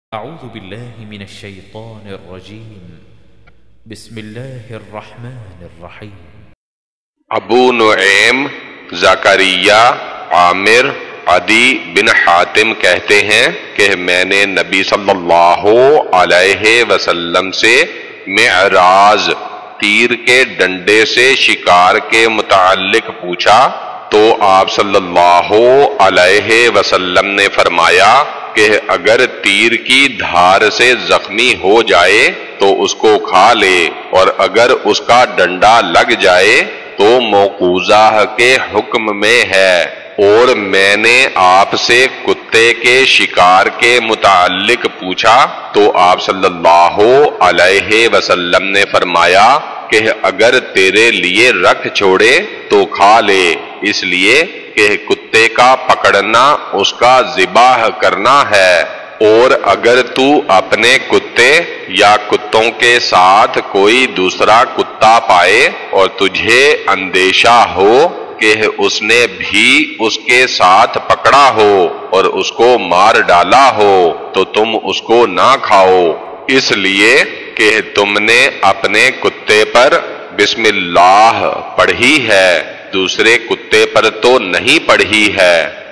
أعوذ بالله من الشيطان الرجيم بسم الله الرحمن الرحيم ابو نعیم زکریا عامر عدی بن حاتم کہتے ہیں کہ میں نے نبی صلی اللہ علیہ وسلم سے معراج تیر کے ڈنڈے سے شکار کے متعلق پوچھا تو آپ صلی اللہ علیہ وسلم نے فرمایا کہ اگر تیر کی دھار سے زخمی ہو جائے تو اس کو کھا لے، اور اگر اس کا ڈنڈا لگ جائے تو موقوذہ کے حکم میں ہے۔ اور میں نے آپ سے کتے کے شکار کے متعلق پوچھا تو آپ صلی اللہ علیہ وسلم نے فرمایا کہ اگر تیرے لیے رکھ چھوڑے تو کھا لے، اس لیے کہ کتے کا پکڑنا اس کا ذبح کرنا ہے۔ اور اگر تو اپنے کتے یا کتوں کے ساتھ کوئی دوسرا کتا پائے اور تجھے اندیشہ ہو کہ اس نے بھی اس کے ساتھ پکڑا ہو اور اس کو مار ڈالا ہو تو تم اس کو نہ کھاؤ، اس لیے کہ تم نے اپنے کتے پر بسم اللہ پڑھی ہے، دوسرے کتے پر تو نہیں پڑھی ہے۔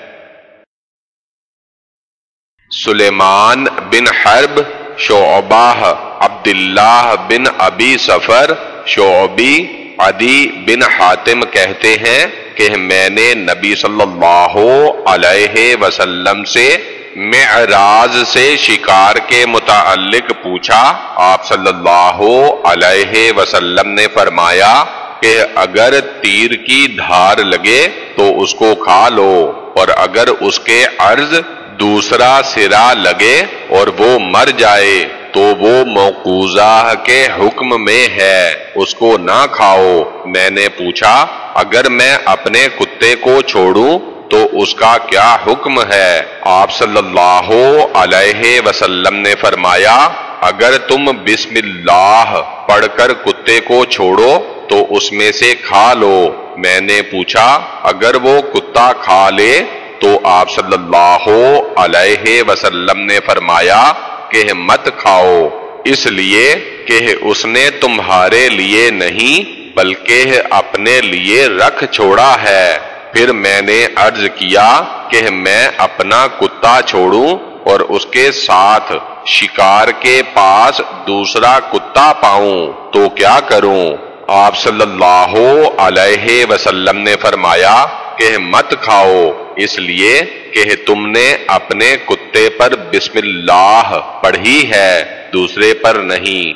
سلیمان بن حرب شعبہ عبداللہ بن ابی سفر شعبی عدی بن حاتم کہتے ہیں کہ میں نے نبی صلی اللہ علیہ وسلم سے معراج سے شکار کے متعلق پوچھا۔ آپ صلی اللہ علیہ وسلم نے فرمایا کہ اگر تیر کی دھار لگے تو اس کو کھا لو، اور اگر اس کے عرض دوسرا سرا لگے اور وہ مر جائے تو وہ موقوذہ کے حکم میں ہے، اس کو نہ کھاؤ۔ میں نے پوچھا اگر میں اپنے کتے کو چھوڑوں تو اس کا کیا حکم ہے؟ آپ صلی اللہ علیہ وسلم نے فرمایا اگر تم بسم اللہ پڑھ کر کتے کو چھوڑو تو اس میں سے کھا لو۔ میں نے پوچھا اگر وہ کتا کھا لے تو آپ صلی اللہ علیہ وسلم نے فرمایا کہ مت کھاؤ، اس لیے کہ اس نے تمہارے لیے نہیں بلکہ اپنے لیے رکھ چھوڑا ہے۔ پھر میں نے عرض کیا کہ میں اپنا کتا چھوڑوں اور اس کے ساتھ شکار کے پاس دوسرا کتا پاؤں تو کیا کروں؟ آپ صلی اللہ علیہ وسلم نے فرمایا کہ مت کھاؤ، اس لیے کہ تم نے اپنے کتے پر بسم اللہ پڑھی ہے، دوسرے پر نہیں۔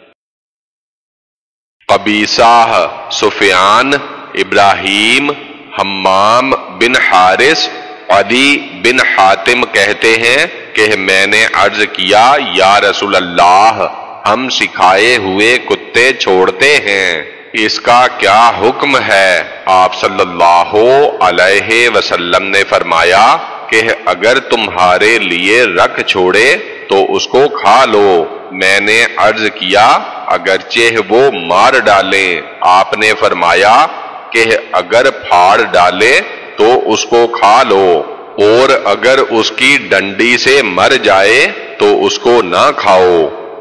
قبیصہ سفیان ابراہیم حمام بن حارث عدی بن حاتم کہتے ہیں کہ میں نے عرض کیا یا رسول اللہ ہم سکھائے ہوئے کتے چھوڑتے ہیں، اس کا کیا حکم ہے؟ آپ صلی اللہ علیہ وسلم نے فرمایا کہ اگر تمہارے لیے رکھ چھوڑے تو اس کو کھا لو۔ میں نے عرض کیا اگرچہ وہ مار ڈالیں؟ آپ نے فرمایا کہ اگر پھاڑ ڈالے تو اس کو کھا لو، اور اگر اس کی ڈنڈی سے مر جائے تو اس کو نہ کھاؤ۔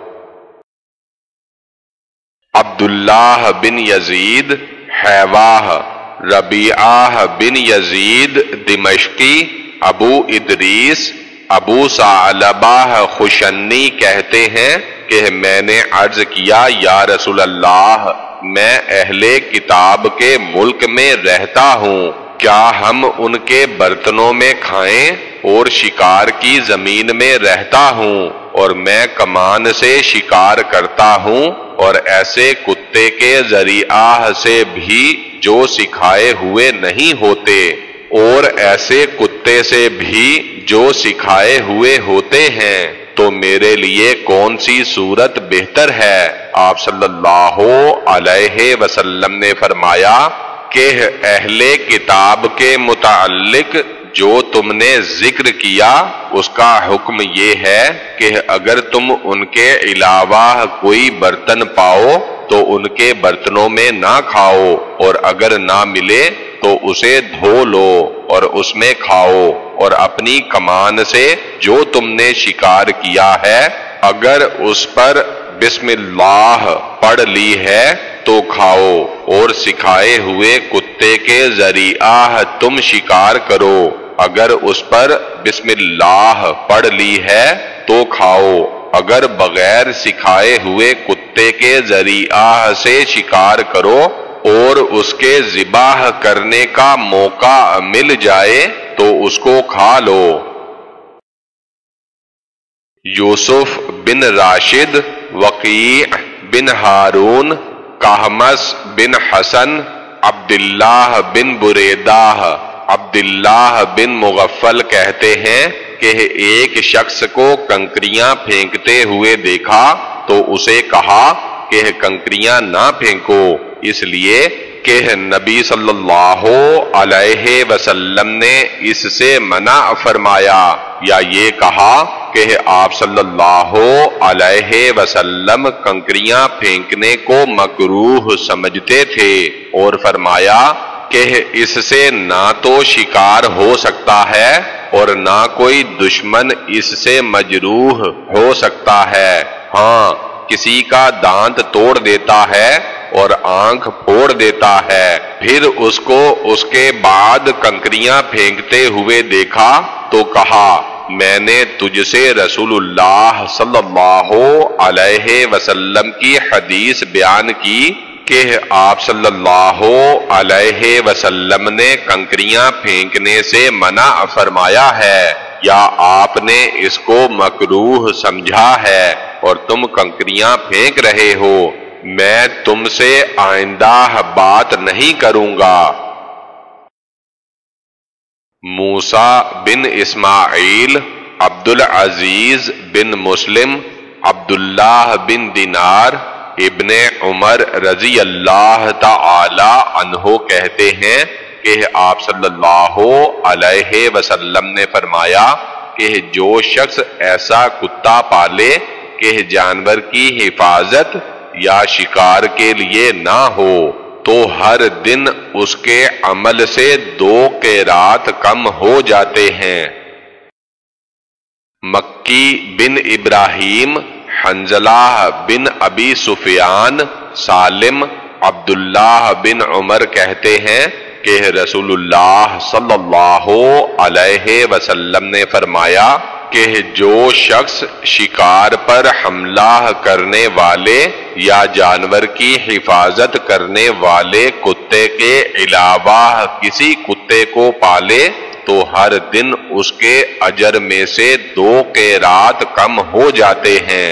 عبداللہ بن یزید حیواہ ربیعہ بن یزید دمشقی ابو ادریس ابو ثعلبہ خشنی کہتے ہیں کہ میں نے عرض کیا یا رسول اللہ میں اہل کتاب کے ملک میں رہتا ہوں، کیا ہم ان کے برتنوں میں کھائیں؟ اور شکار کی زمین میں رہتا ہوں اور میں کمان سے شکار کرتا ہوں، اور ایسے کتے کے ذریعہ سے بھی جو سکھائے ہوئے نہیں ہوتے، اور ایسے کتے سے بھی جو سکھائے ہوئے ہوتے ہیں، تو میرے لیے کون سی صورت بہتر ہے؟ آپ صلی اللہ علیہ وسلم نے فرمایا کہ اہل کتاب کے متعلق جو تم نے ذکر کیا اس کا حکم یہ ہے کہ اگر تم ان کے علاوہ کوئی برتن پاؤ تو ان کے برتنوں میں نہ کھاؤ، اور اگر نہ ملے تو اسے دھو لو اور اس میں کھاؤ۔ اور اپنی کمان سے جو تم نے شکار کیا ہے اگر اس پر بسم اللہ پڑھ لی ہے تو کھاؤ، اور سکھائے ہوئے کتے کے ذریعہ تم شکار کرو، اگر اس پر بسم اللہ پڑھ لی ہے تو کھاؤ، اگر بغیر سکھائے ہوئے کتے کے ذریعہ سے شکار کرو اور اس کے ذبح کرنے کا موقع مل جائے تو اس کو کھا لو۔ یوسف بن راشد، وقیع بن ہارون، کہمس بن حسن، عبداللہ بن بریدہ، عبداللہ بن مغفل کہتے ہیں کہ ایک شخص کو کنکریاں پھینکتے ہوئے دیکھا تو اسے کہا کہ کنکریاں نہ پھینکو، اس لیے کہ نبی صلی اللہ علیہ وسلم نے اس سے منع فرمایا، یا یہ کہا کہ آپ صلی اللہ علیہ وسلم کنکریاں پھینکنے کو مکروہ سمجھتے تھے، اور فرمایا کہ اس سے نہ تو شکار ہو سکتا ہے اور نہ کوئی دشمن اس سے مجروح ہو سکتا ہے، ہاں کسی کا دانت توڑ دیتا ہے اور آنکھ پھوڑ دیتا ہے۔ پھر اس کو اس کے بعد کنکریاں پھینکتے ہوئے دیکھا تو کہا، میں نے تجھ سے رسول اللہ صلی اللہ علیہ وسلم کی حدیث بیان کی کہ آپ صلی اللہ علیہ وسلم نے کنکریاں پھینکنے سے منع فرمایا ہے، یا آپ نے اس کو مکروہ سمجھا ہے اور تم کنکریاں پھینک رہے ہو، میں تم سے آئندہ بات نہیں کروں گا۔ موسیٰ بن اسماعیل، عبدالعزیز بن مسلم، عبداللہ بن دینار ابن عمر رضی اللہ تعالی عنہ کہتے ہیں کہ آپ صلی اللہ علیہ وسلم نے فرمایا کہ جو شخص ایسا کتا پالے کہ جانور کی حفاظت یا شکار کے لیے نہ ہو تو ہر دن اس کے عمل سے 2 قیرات کم ہو جاتے ہیں۔ مکی بن ابراہیم، حنظلہ بن ابی سفیان، سالم، عبداللہ بن عمر کہتے ہیں کہ رسول اللہ صلی اللہ علیہ وسلم نے فرمایا کہ جو شخص شکار پر حملہ کرنے والے یا جانور کی حفاظت کرنے والے کتے کے علاوہ کسی کتے کو پالے تو ہر دن اس کے اجر میں سے 2 قیرات کم ہو جاتے ہیں۔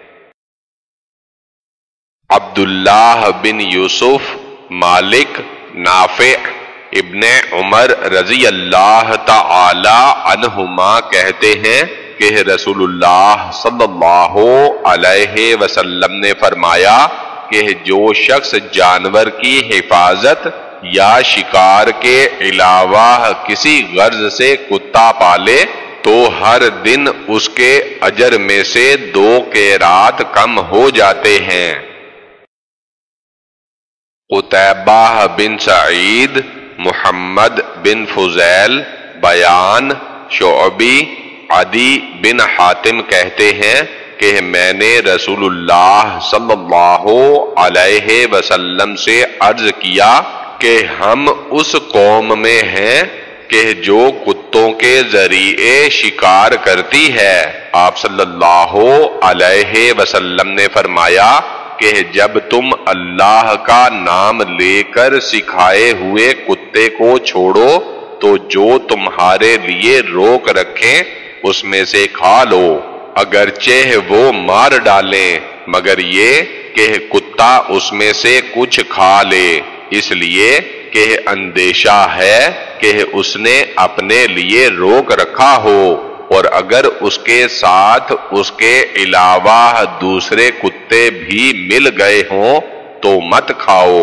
عبداللہ بن یوسف، مالک، نافع ابن عمر رضی اللہ تعالی عنہما کہتے ہیں کہ رسول اللہ صلی اللہ علیہ وسلم نے فرمایا کہ جو شخص جانور کی حفاظت یا شکار کے علاوہ کسی غرض سے کتا پالے تو ہر دن اس کے اجر میں سے 2 قیرات کم ہو جاتے ہیں۔ قتیبہ بن سعید، محمد بن فضیل، بیان، شعبی، عدی بن حاتم کہتے ہیں کہ میں نے رسول اللہ صلی اللہ علیہ وسلم سے عرض کیا کہ ہم اس قوم میں ہیں کہ جو کتوں کے ذریعے شکار کرتی ہے۔ آپ صلی اللہ علیہ وسلم نے فرمایا کہ جب تم اللہ کا نام لے کر سکھائے ہوئے کتے کو چھوڑو تو جو تمہارے لیے روک رکھیں اس میں سے کھا لو، اگرچہ وہ مار ڈالیں، مگر یہ کہ کتا اس میں سے کچھ کھا لے، اس لیے کہ اندیشہ ہے کہ اس نے اپنے لیے روک رکھا ہو، اور اگر اس کے ساتھ اس کے علاوہ دوسرے کتے بھی مل گئے ہوں تو مت کھاؤ۔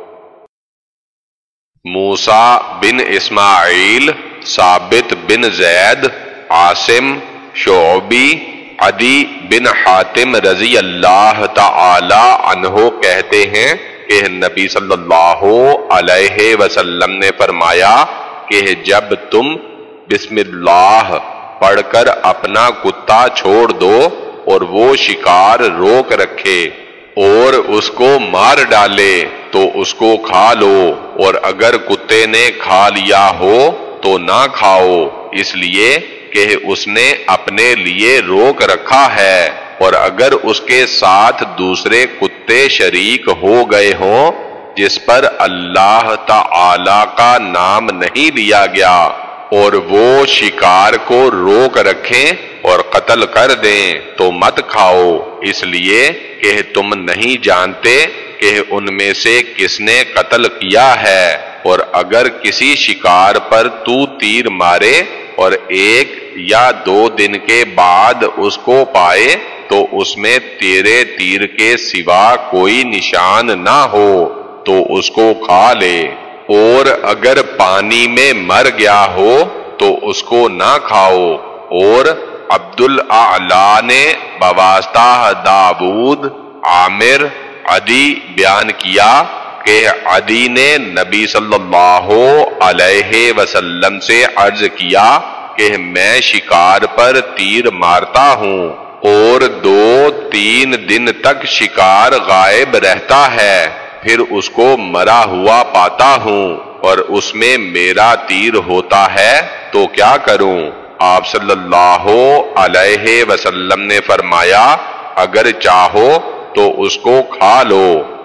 موسیٰ بن اسماعیل، ثابت بن زید، عاصم، شعبی، عدی بن حاتم رضی اللہ تعالی عنہ کہتے ہیں کہ نبی صلی اللہ علیہ وسلم نے فرمایا کہ جب تم بسم اللہ پڑھ کر اپنا کتا چھوڑ دو اور وہ شکار روک رکھے اور اس کو مار ڈالے تو اس کو کھا لو، اور اگر کتے نے کھا لیا ہو تو نہ کھاؤ، اس لیے کہ اس نے اپنے لیے روک رکھا ہے، اور اگر اس کے ساتھ دوسرے کتے شریک ہو گئے ہوں جس پر اللہ تعالی کا نام نہیں لیا گیا اور وہ شکار کو روک رکھیں اور قتل کر دیں تو مت کھاؤ، اس لیے کہ تم نہیں جانتے کہ ان میں سے کس نے قتل کیا ہے، اور اگر کسی شکار پر تو تیر مارے اور 1 یا 2 دن کے بعد اس کو پائے تو اس میں تیرے تیر کے سوا کوئی نشان نہ ہو تو اس کو کھا لے، اور اگر پانی میں مر گیا ہو تو اس کو نہ کھاؤ۔ اور عبدالاعلی نے بواسطہ داود، عامر، عدی بیان کیا کہ عدی نے نبی صلی اللہ علیہ وسلم سے عرض کیا کہ میں شکار پر تیر مارتا ہوں اور 2-3 دن تک شکار غائب رہتا ہے، پھر اس کو مرا ہوا پاتا ہوں اور اس میں میرا تیر ہوتا ہے تو کیا کروں؟ آپ صلی اللہ علیہ وسلم نے فرمایا اگر چاہو تو اس کو کھا لو۔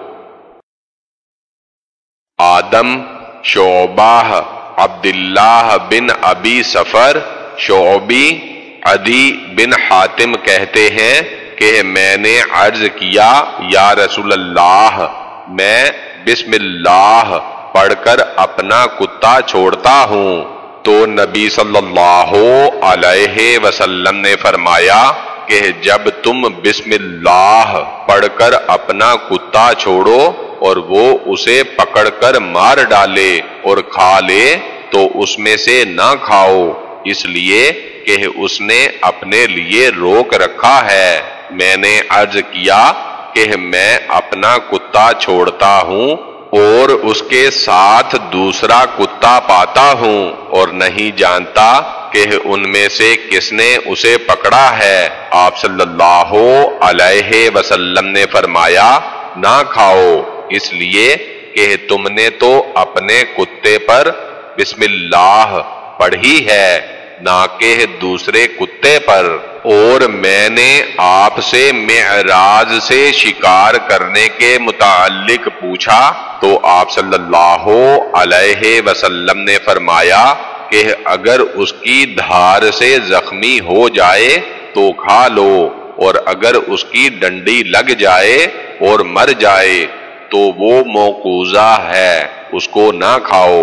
آدم، شعبہ، عبداللہ بن ابی صفر، شعبی، عدی بن حاتم کہتے ہیں کہ میں نے عرض کیا یا رسول اللہ، میں بسم اللہ پڑھ کر اپنا کتا چھوڑتا ہوں، تو نبی صلی اللہ علیہ وسلم نے فرمایا کہ جب تم بسم اللہ پڑھ کر اپنا کتا چھوڑو اور وہ اسے پکڑ کر مار ڈالے اور کھا لے تو اس میں سے نہ کھاؤ، اس لیے کہ اس نے اپنے لیے روک رکھا ہے۔ میں نے عرض کیا کہ میں اپنا کتا چھوڑتا ہوں اور اس کے ساتھ دوسرا کتا پاتا ہوں اور نہیں جانتا کہ ان میں سے کس نے اسے پکڑا ہے۔ آپ صلی اللہ علیہ وسلم نے فرمایا نہ کھاؤ، اس لیے کہ تم نے تو اپنے کتے پر بسم اللہ پڑھی ہے نہ کہ دوسرے کتے پر۔ اور میں نے آپ سے معراج سے شکار کرنے کے متعلق پوچھا تو آپ صلی اللہ علیہ وسلم نے فرمایا کہ اگر اس کی دھار سے زخمی ہو جائے تو کھا لو، اور اگر اس کی ڈنڈی لگ جائے اور مر جائے تو وہ موقوذہ ہے، اس کو نہ کھاؤ۔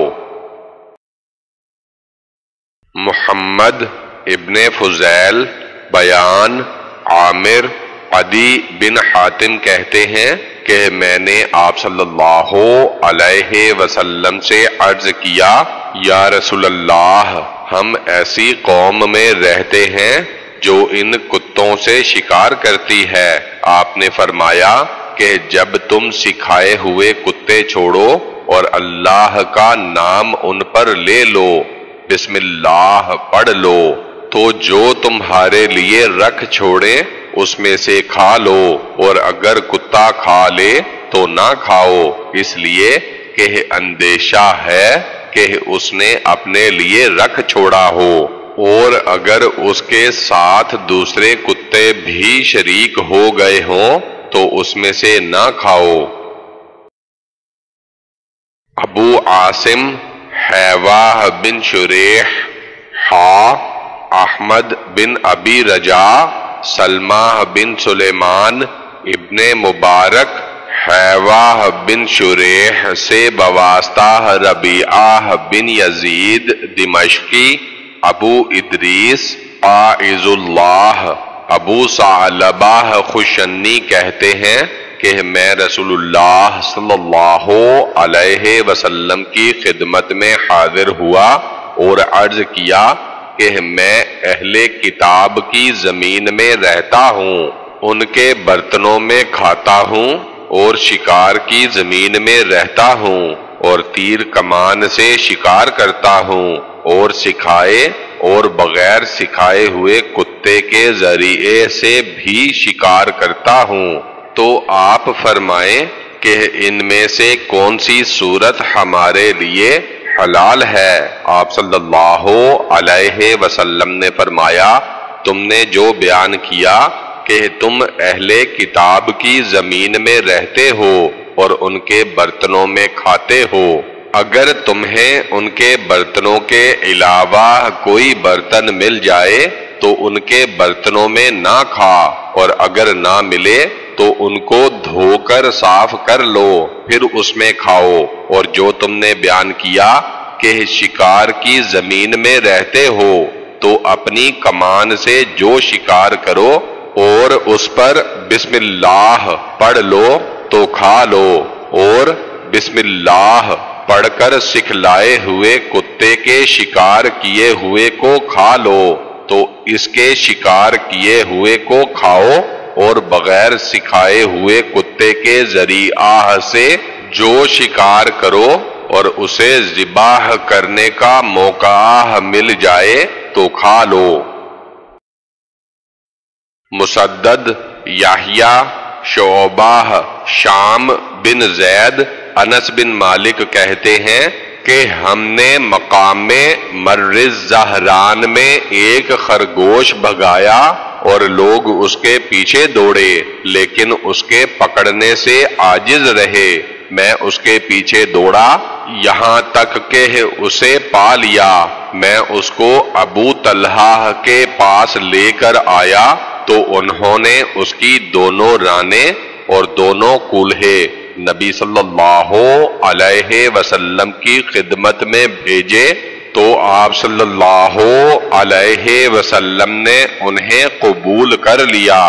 محمد ابن فضیل بیان، عامر، عدی بن حاتم کہتے ہیں کہ میں نے آپ صلی اللہ علیہ وسلم سے عرض کیا یا رسول اللہ، ہم ایسی قوم میں رہتے ہیں جو ان کتوں سے شکار کرتی ہے۔ آپ نے فرمایا کہ جب تم سکھائے ہوئے کتے چھوڑو اور اللہ کا نام ان پر لے لو، بسم اللہ پڑھ لو، تو جو تمہارے لیے رکھ چھوڑے اس میں سے کھا لو، اور اگر کتا کھا لے تو نہ کھاؤ، اس لیے کہ اندیشہ ہے کہ اس نے اپنے لیے رکھ چھوڑا ہو، اور اگر اس کے ساتھ دوسرے کتے بھی شریک ہو گئے ہوں تو اس میں سے نہ کھاؤ۔ ابو عاصم حیواہ بن شریح، احمد بن ابی رجا، سلمہ بن سلیمان ابن مبارک حیواہ بن شریح سے بواسطہ ربیعہ بن یزید دمشقی، ابو ادریس عائز اللہ، ابو ثعلبہ خشنی کہتے ہیں کہ میں رسول اللہ صلی اللہ علیہ وسلم کی خدمت میں حاضر ہوا اور عرض کیا کہ میں اہل کتاب کی زمین میں رہتا ہوں، ان کے برتنوں میں کھاتا ہوں اور شکار کی زمین میں رہتا ہوں اور تیر کمان سے شکار کرتا ہوں اور سکھائے اور بغیر سکھائے ہوئے کتے کے ذریعے سے بھی شکار کرتا ہوں۔ تو آپ فرمائیں کہ ان میں سے کون سی صورت ہمارے لیے حلال ہے؟ آپ صلی اللہ علیہ وسلم نے فرمایا، تم نے جو بیان کیا کہ تم اہل کتاب کی زمین میں رہتے ہو اور ان کے برتنوں میں کھاتے ہو، اگر تمہیں ان کے برتنوں کے علاوہ کوئی برتن مل جائے تو ان کے برتنوں میں نہ کھا، اور اگر نہ ملے تو ان کو دھو کر صاف کر لو پھر اس میں کھاؤ۔ اور جو تم نے بیان کیا کہ شکار کی زمین میں رہتے ہو تو اپنی کمان سے جو شکار کرو اور اس پر بسم اللہ پڑھ لو تو کھا لو، اور بسم اللہ پڑھ کر سکھلائے ہوئے کتے کے شکار کیے ہوئے کو کھا لو تو اس کے شکار کیے ہوئے کو کھاؤ، اور بغیر سکھائے ہوئے کتے کے ذریعہ سے جو شکار کرو اور اسے ذبح کرنے کا موقع مل جائے تو کھا لو۔ مسدد، یحییٰ، شعبہ، شام بن زید، انس بن مالک کہتے ہیں کہ ہم نے مقام مر الزہران میں ایک خرگوش بھگایا اور لوگ اس کے پیچھے دوڑے لیکن اس کے پکڑنے سے عاجز رہے۔ میں اس کے پیچھے دوڑا یہاں تک کہ اسے پا لیا۔ میں اس کو ابو طلحہ کے پاس لے کر آیا تو انہوں نے اس کی دونوں رانیں اور دونوں کولہے نبی صلی اللہ علیہ وسلم کی خدمت میں بھیجے تو آپ صلی اللہ علیہ وسلم نے انہیں قبول کر لیا۔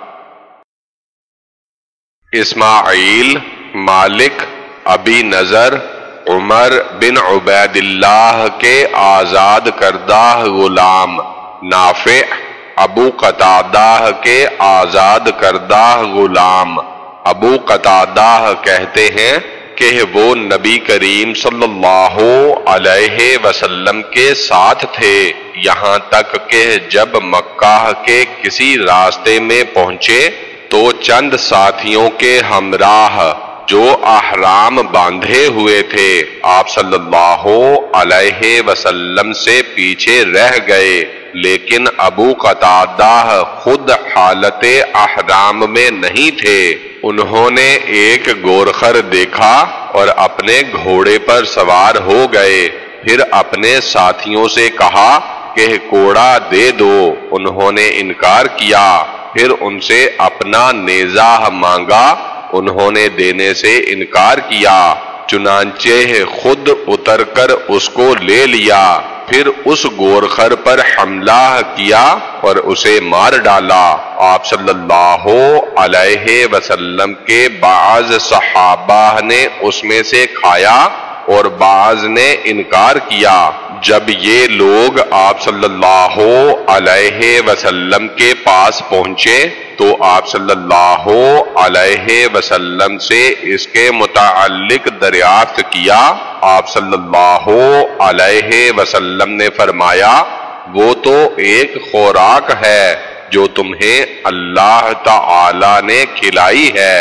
اسماعیل، مالک، ابی نضر، عمر بن عبید اللہ کے آزاد کردہ غلام، نافع، ابو قتادہ کے آزاد کردہ غلام۔ ابو قتادہ کہتے ہیں کہ وہ نبی کریم صلی اللہ علیہ وسلم کے ساتھ تھے، یہاں تک کہ جب مکہ کے کسی راستے میں پہنچے تو چند ساتھیوں کے ہمراہ جو احرام باندھے ہوئے تھے آپ صلی اللہ علیہ وسلم سے پیچھے رہ گئے، لیکن ابو قتادہ خود حالت احرام میں نہیں تھے۔ انہوں نے ایک گورخر دیکھا اور اپنے گھوڑے پر سوار ہو گئے، پھر اپنے ساتھیوں سے کہا کہ کوڑا دے دو، انہوں نے انکار کیا، پھر ان سے اپنا نیزہ مانگا، انہوں نے دینے سے انکار کیا، چنانچہ خود اتر کر اس کو لے لیا، پھر اس گورخر پر حملہ کیا اور اسے مار ڈالا۔ آپ صلی اللہ علیہ وسلم کے بعض صحابہ نے اس میں سے کھایا اور بعض نے انکار کیا۔ جب یہ لوگ آپ صلی اللہ علیہ وسلم کے پاس پہنچے تو آپ صلی اللہ علیہ وسلم سے اس کے متعلق دریافت کیا۔ آپ صلی اللہ علیہ وسلم نے فرمایا، وہ تو ایک خوراک ہے جو تمہیں اللہ تعالی نے کھلائی ہے۔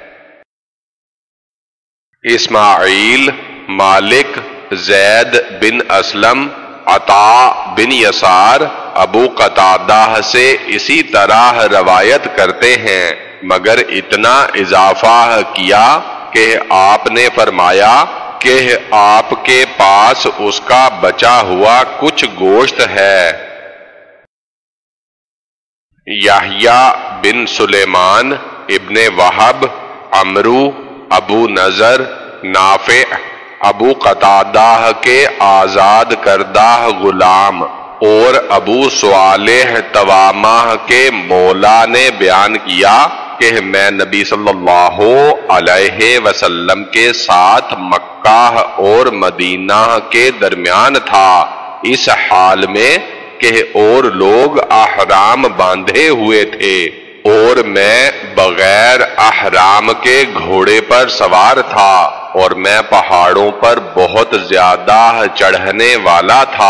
اسماعیل، مالک، زید بن اسلم، عطا بن یسار ابو قتادہ سے اسی طرح روایت کرتے ہیں، مگر اتنا اضافہ کیا کہ آپ نے فرمایا کہ آپ کے پاس اس کا بچا ہوا کچھ گوشت ہے۔ یحییٰ بن سلیمان، ابن وہب، عمرو، ابو نضر، نافع، ابو قتادہ کے آزاد کردہ غلام اور ابو صالح توامہ کے مولا نے بیان کیا کہ میں نبی صلی اللہ علیہ وسلم کے ساتھ مکہ اور مدینہ کے درمیان تھا، اس حال میں کہ اور لوگ احرام باندھے ہوئے تھے اور میں بغیر احرام کے گھوڑے پر سوار تھا، اور میں پہاڑوں پر بہت زیادہ چڑھنے والا تھا۔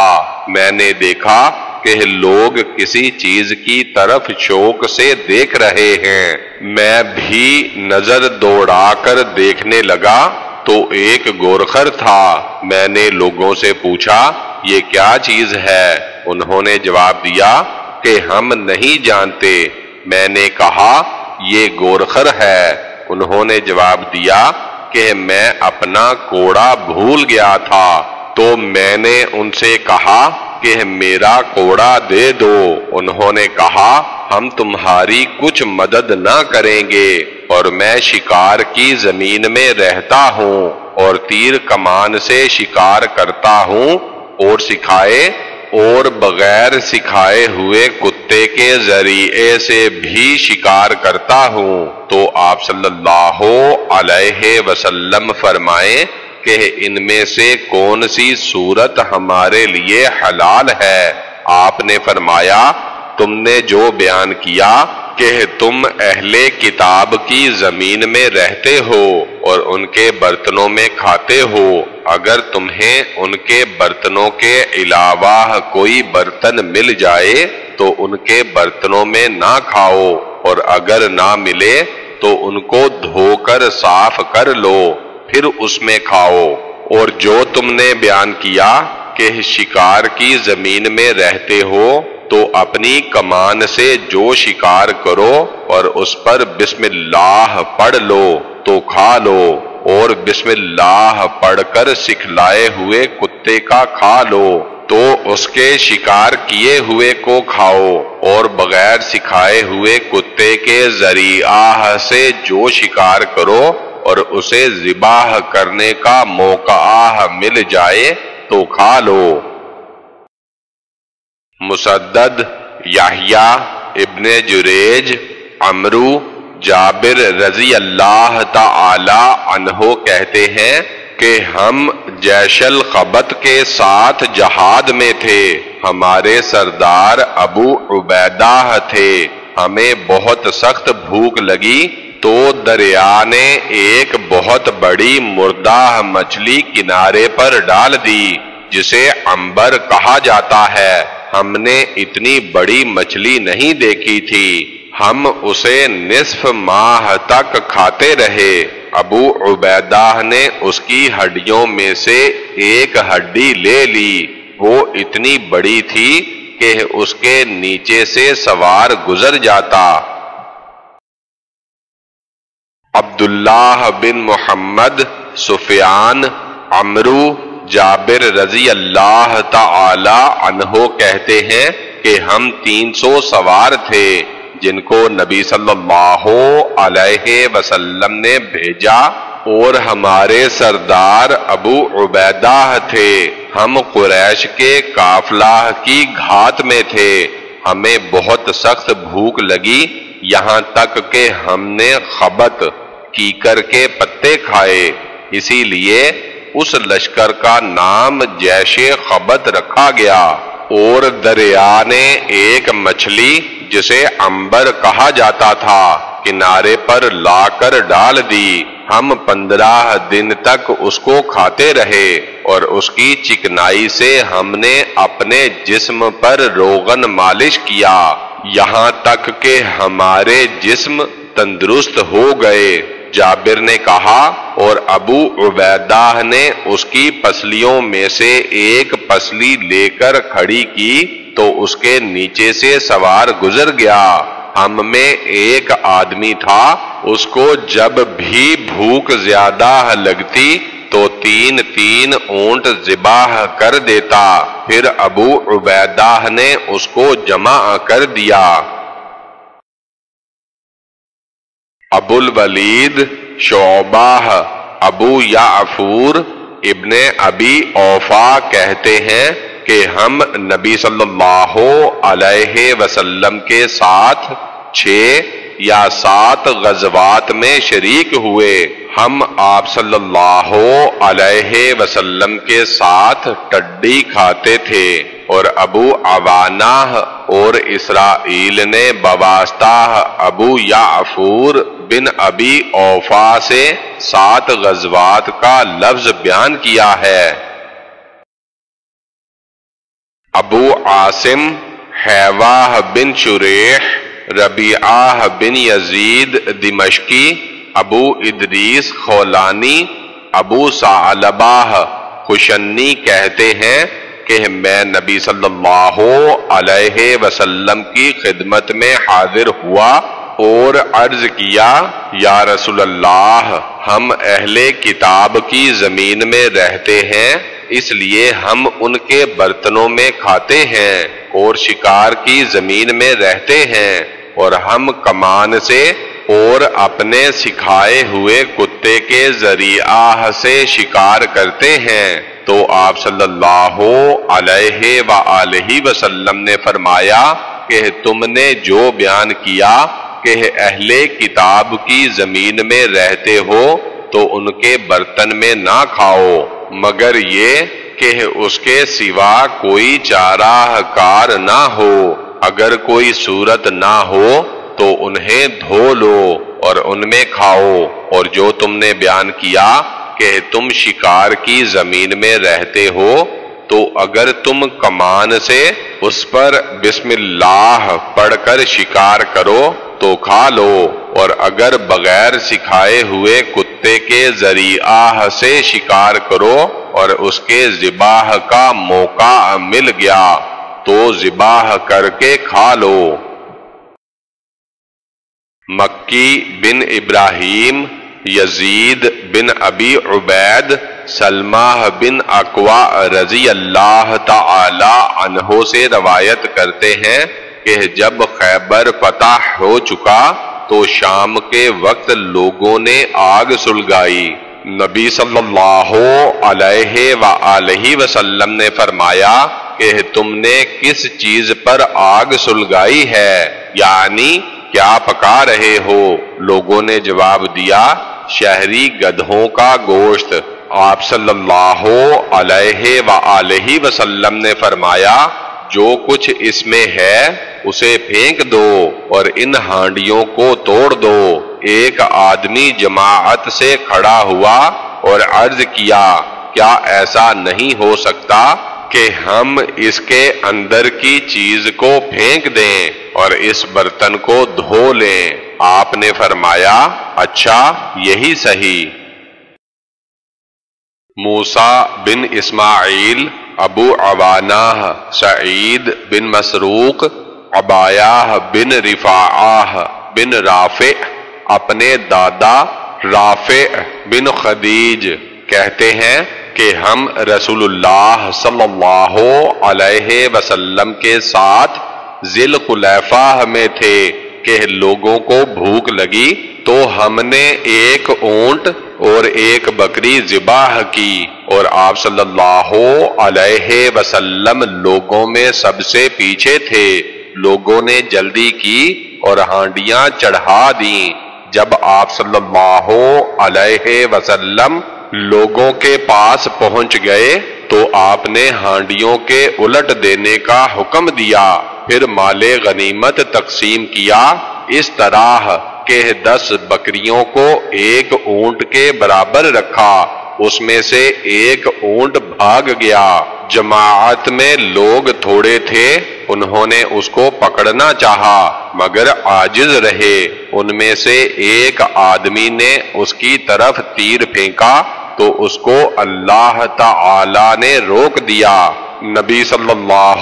میں نے دیکھا کہ لوگ کسی چیز کی طرف شوق سے دیکھ رہے ہیں۔ میں بھی نظر دوڑا کر دیکھنے لگا تو ایک گورخر تھا۔ میں نے لوگوں سے پوچھا یہ کیا چیز ہے؟ انہوں نے جواب دیا کہ ہم نہیں جانتے۔ میں نے کہا یہ گورخر ہے۔ انہوں نے جواب دیا کہ میں اپنا کوڑا بھول گیا تھا۔ تو میں نے ان سے کہا کہ میرا کوڑا دے دو۔ انہوں نے کہا ہم تمہاری کچھ مدد نہ کریں گے، اور میں شکار کی زمین میں رہتا ہوں اور تیر کمان سے شکار کرتا ہوں، اور سکھائے اور بغیر سکھائے ہوئے کتے کے ذریعے سے بھی شکار کرتا ہوں۔ تو آپ صلی اللہ علیہ وسلم فرمائیں کہ ان میں سے کون سی صورت ہمارے لیے حلال ہے؟ آپ نے فرمایا تم نے جو بیان کیا کہ تم اہل کتاب کی زمین میں رہتے ہو اور ان کے برتنوں میں کھاتے ہو، اگر تمہیں ان کے برتنوں کے علاوہ کوئی برتن مل جائے تو ان کے برتنوں میں نہ کھاؤ، اور اگر نہ ملے تو ان کو دھو کر صاف کر لو پھر اس میں کھاؤ۔ اور جو تم نے بیان کیا کہ شکار کی زمین میں رہتے ہو تو اپنی کمان سے جو شکار کرو اور اس پر بسم اللہ پڑھ لو تو کھا لو، اور بسم اللہ پڑھ کر سکھلائے ہوئے کتے کا کھا لو تو اس کے شکار کیے ہوئے کو کھاؤ، اور بغیر سکھائے ہوئے کتے کے ذریعہ سے جو شکار کرو اور اسے ذبح کرنے کا موقع مل جائے تو کھا لو۔ مسدد، یحییٰ ابن جریج، عمرو، جابر رضی اللہ تعالی عنہ کہتے ہیں کہ ہم جیش الخبط کے ساتھ جہاد میں تھے۔ ہمارے سردار ابو عبیدہ تھے۔ ہمیں بہت سخت بھوک لگی تو دریا نے ایک بہت بڑی مردہ مچھلی کنارے پر ڈال دی جسے عنبر کہا جاتا ہے۔ ہم نے اتنی بڑی مچھلی نہیں دیکھی تھی۔ ہم اسے نصف ماہ تک کھاتے رہے۔ ابو عبیدہ نے اس کی ہڈیوں میں سے ایک ہڈی لے لی۔ وہ اتنی بڑی تھی کہ اس کے نیچے سے سوار گزر جاتا۔ عبداللہ بن محمد، سفیان، عمرو، جابر رضی اللہ تعالی عنہ کہتے ہیں کہ ہم 300 سوار تھے جن کو نبی صلی اللہ علیہ وسلم نے بھیجا، اور ہمارے سردار ابو عبیدہ تھے۔ ہم قریش کے قافلہ کی گھات میں تھے۔ ہمیں بہت سخت بھوک لگی، یہاں تک کہ ہم نے خبط کیکر کے پتے کھائے۔ اسی لیے اس لشکر کا نام جیش خبط رکھا گیا۔ اور دریا نے ایک مچھلی جسے عنبر کہا جاتا تھا کنارے پر لا کر ڈال دی۔ ہم 15 دن تک اس کو کھاتے رہے، اور اس کی چکنائی سے ہم نے اپنے جسم پر روغن مالش کیا، یہاں تک کہ ہمارے جسم تندرست ہو گئے۔ جابر نے کہا اور ابو عبیدہ نے اس کی پسلیوں میں سے ایک پسلی لے کر کھڑی کی تو اس کے نیچے سے سوار گزر گیا۔ ہم میں ایک آدمی تھا، اس کو جب بھی بھوک زیادہ لگتی تو 3 اونٹ ذبح کر دیتا، پھر ابو عبیدہ نے اس کو جمع کر دیا۔ ابو الولید، شعبہ، ابو یعفور ابن ابی اوفا کہتے ہیں کہ ہم نبی صلی اللہ علیہ وسلم کے ساتھ 6 یا 7 غزوات میں شریک ہوئے۔ ہم آپ صلی اللہ علیہ وسلم کے ساتھ ٹڈی کھاتے تھے، اور ابو عوانہ اور اسرائیل نے بواسطہ ابو یعفور بن ابی اوفا سے 7 غزوات کا لفظ بیان کیا ہے۔ ابو عاصم حیواہ بن شریح ربیعہ بن یزید دمشقی ابو ادریس خولانی ابو ثعلبہ خشنی کہتے ہیں کہ میں نبی صلی اللہ علیہ وسلم کی خدمت میں حاضر ہوا اور عرض کیا، یا رسول اللہ، ہم اہل کتاب کی زمین میں رہتے ہیں، اس لیے ہم ان کے برتنوں میں کھاتے ہیں، اور شکار کی زمین میں رہتے ہیں، اور ہم کمان سے اور اپنے سکھائے ہوئے کتے کے ذریعہ سے شکار کرتے ہیں۔ تو آپ صلی اللہ علیہ وآلہ وسلم نے فرمایا کہ تم نے جو بیان کیا کہ اہل کتاب کی زمین میں رہتے ہو تو ان کے برتن میں نہ کھاؤ، مگر یہ کہ اس کے سوا کوئی چارہ کار نہ ہو، اگر کوئی صورت نہ ہو تو انہیں دھو لو اور ان میں کھاؤ، اور جو تم نے بیان کیا کہ تم شکار کی زمین میں رہتے ہو تو اگر تم کمان سے اس پر بسم اللہ پڑھ کر شکار کرو تو کھا لو، اور اگر بغیر سکھائے ہوئے کتے کے ذریعہ سے شکار کرو اور اس کے ذبح کا موقع مل گیا تو ذبح کر کے کھا لو۔ مکی بن ابراہیم، یزید بن ابی عبید، سلمہ بن اکوع رضی اللہ تعالی عنہ سے روایت کرتے ہیں کہ جب خیبر فتح ہو چکا تو شام کے وقت لوگوں نے آگ سلگائی۔ نبی صلی اللہ علیہ وآلہ وسلم نے فرمایا کہ تم نے کس چیز پر آگ سلگائی ہے، یعنی کیا پکا رہے ہو؟ لوگوں نے جواب دیا، شہری گدھوں کا گوشت۔ آپ صلی اللہ علیہ وآلہ وسلم نے فرمایا، جو کچھ اس میں ہے اسے پھینک دو اور ان ہانڈیوں کو توڑ دو۔ ایک آدمی جماعت سے کھڑا ہوا اور عرض کیا، کیا ایسا نہیں ہو سکتا کہ ہم اس کے اندر کی چیز کو پھینک دیں اور اس برتن کو دھو لیں؟ آپ نے فرمایا، اچھا یہی صحیح۔ موسیٰ بن اسماعیل، ابو عوانہ، سعید بن مسروق، عبایہ بن رفاعہ بن رافع اپنے دادا رافع بن خدیج کہتے ہیں کہ ہم رسول اللہ صلی اللہ علیہ وسلم کے ساتھ ذی الخلیفہ میں تھے کہ لوگوں کو بھوک لگی تو ہم نے ایک اونٹ اور ایک بکری ذبح کی، اور آپ صلی اللہ علیہ وسلم لوگوں میں سب سے پیچھے تھے۔ لوگوں نے جلدی کی اور ہانڈیاں چڑھا دیں۔ جب آپ صلی اللہ علیہ وسلم لوگوں کے پاس پہنچ گئے تو آپ نے ہانڈیوں کے الٹ دینے کا حکم دیا، پھر مال غنیمت تقسیم کیا اس طرح کہ 10 بکریوں کو ایک اونٹ کے برابر رکھا، اس میں سے ایک اونٹ بھاگ گیا۔ جماعت میں لوگ تھوڑے تھے، انہوں نے اس کو پکڑنا چاہا مگر عاجز رہے۔ ان میں سے ایک آدمی نے اس کی طرف تیر پھینکا تو اس کو اللہ تعالی نے روک دیا۔ نبی صلی اللہ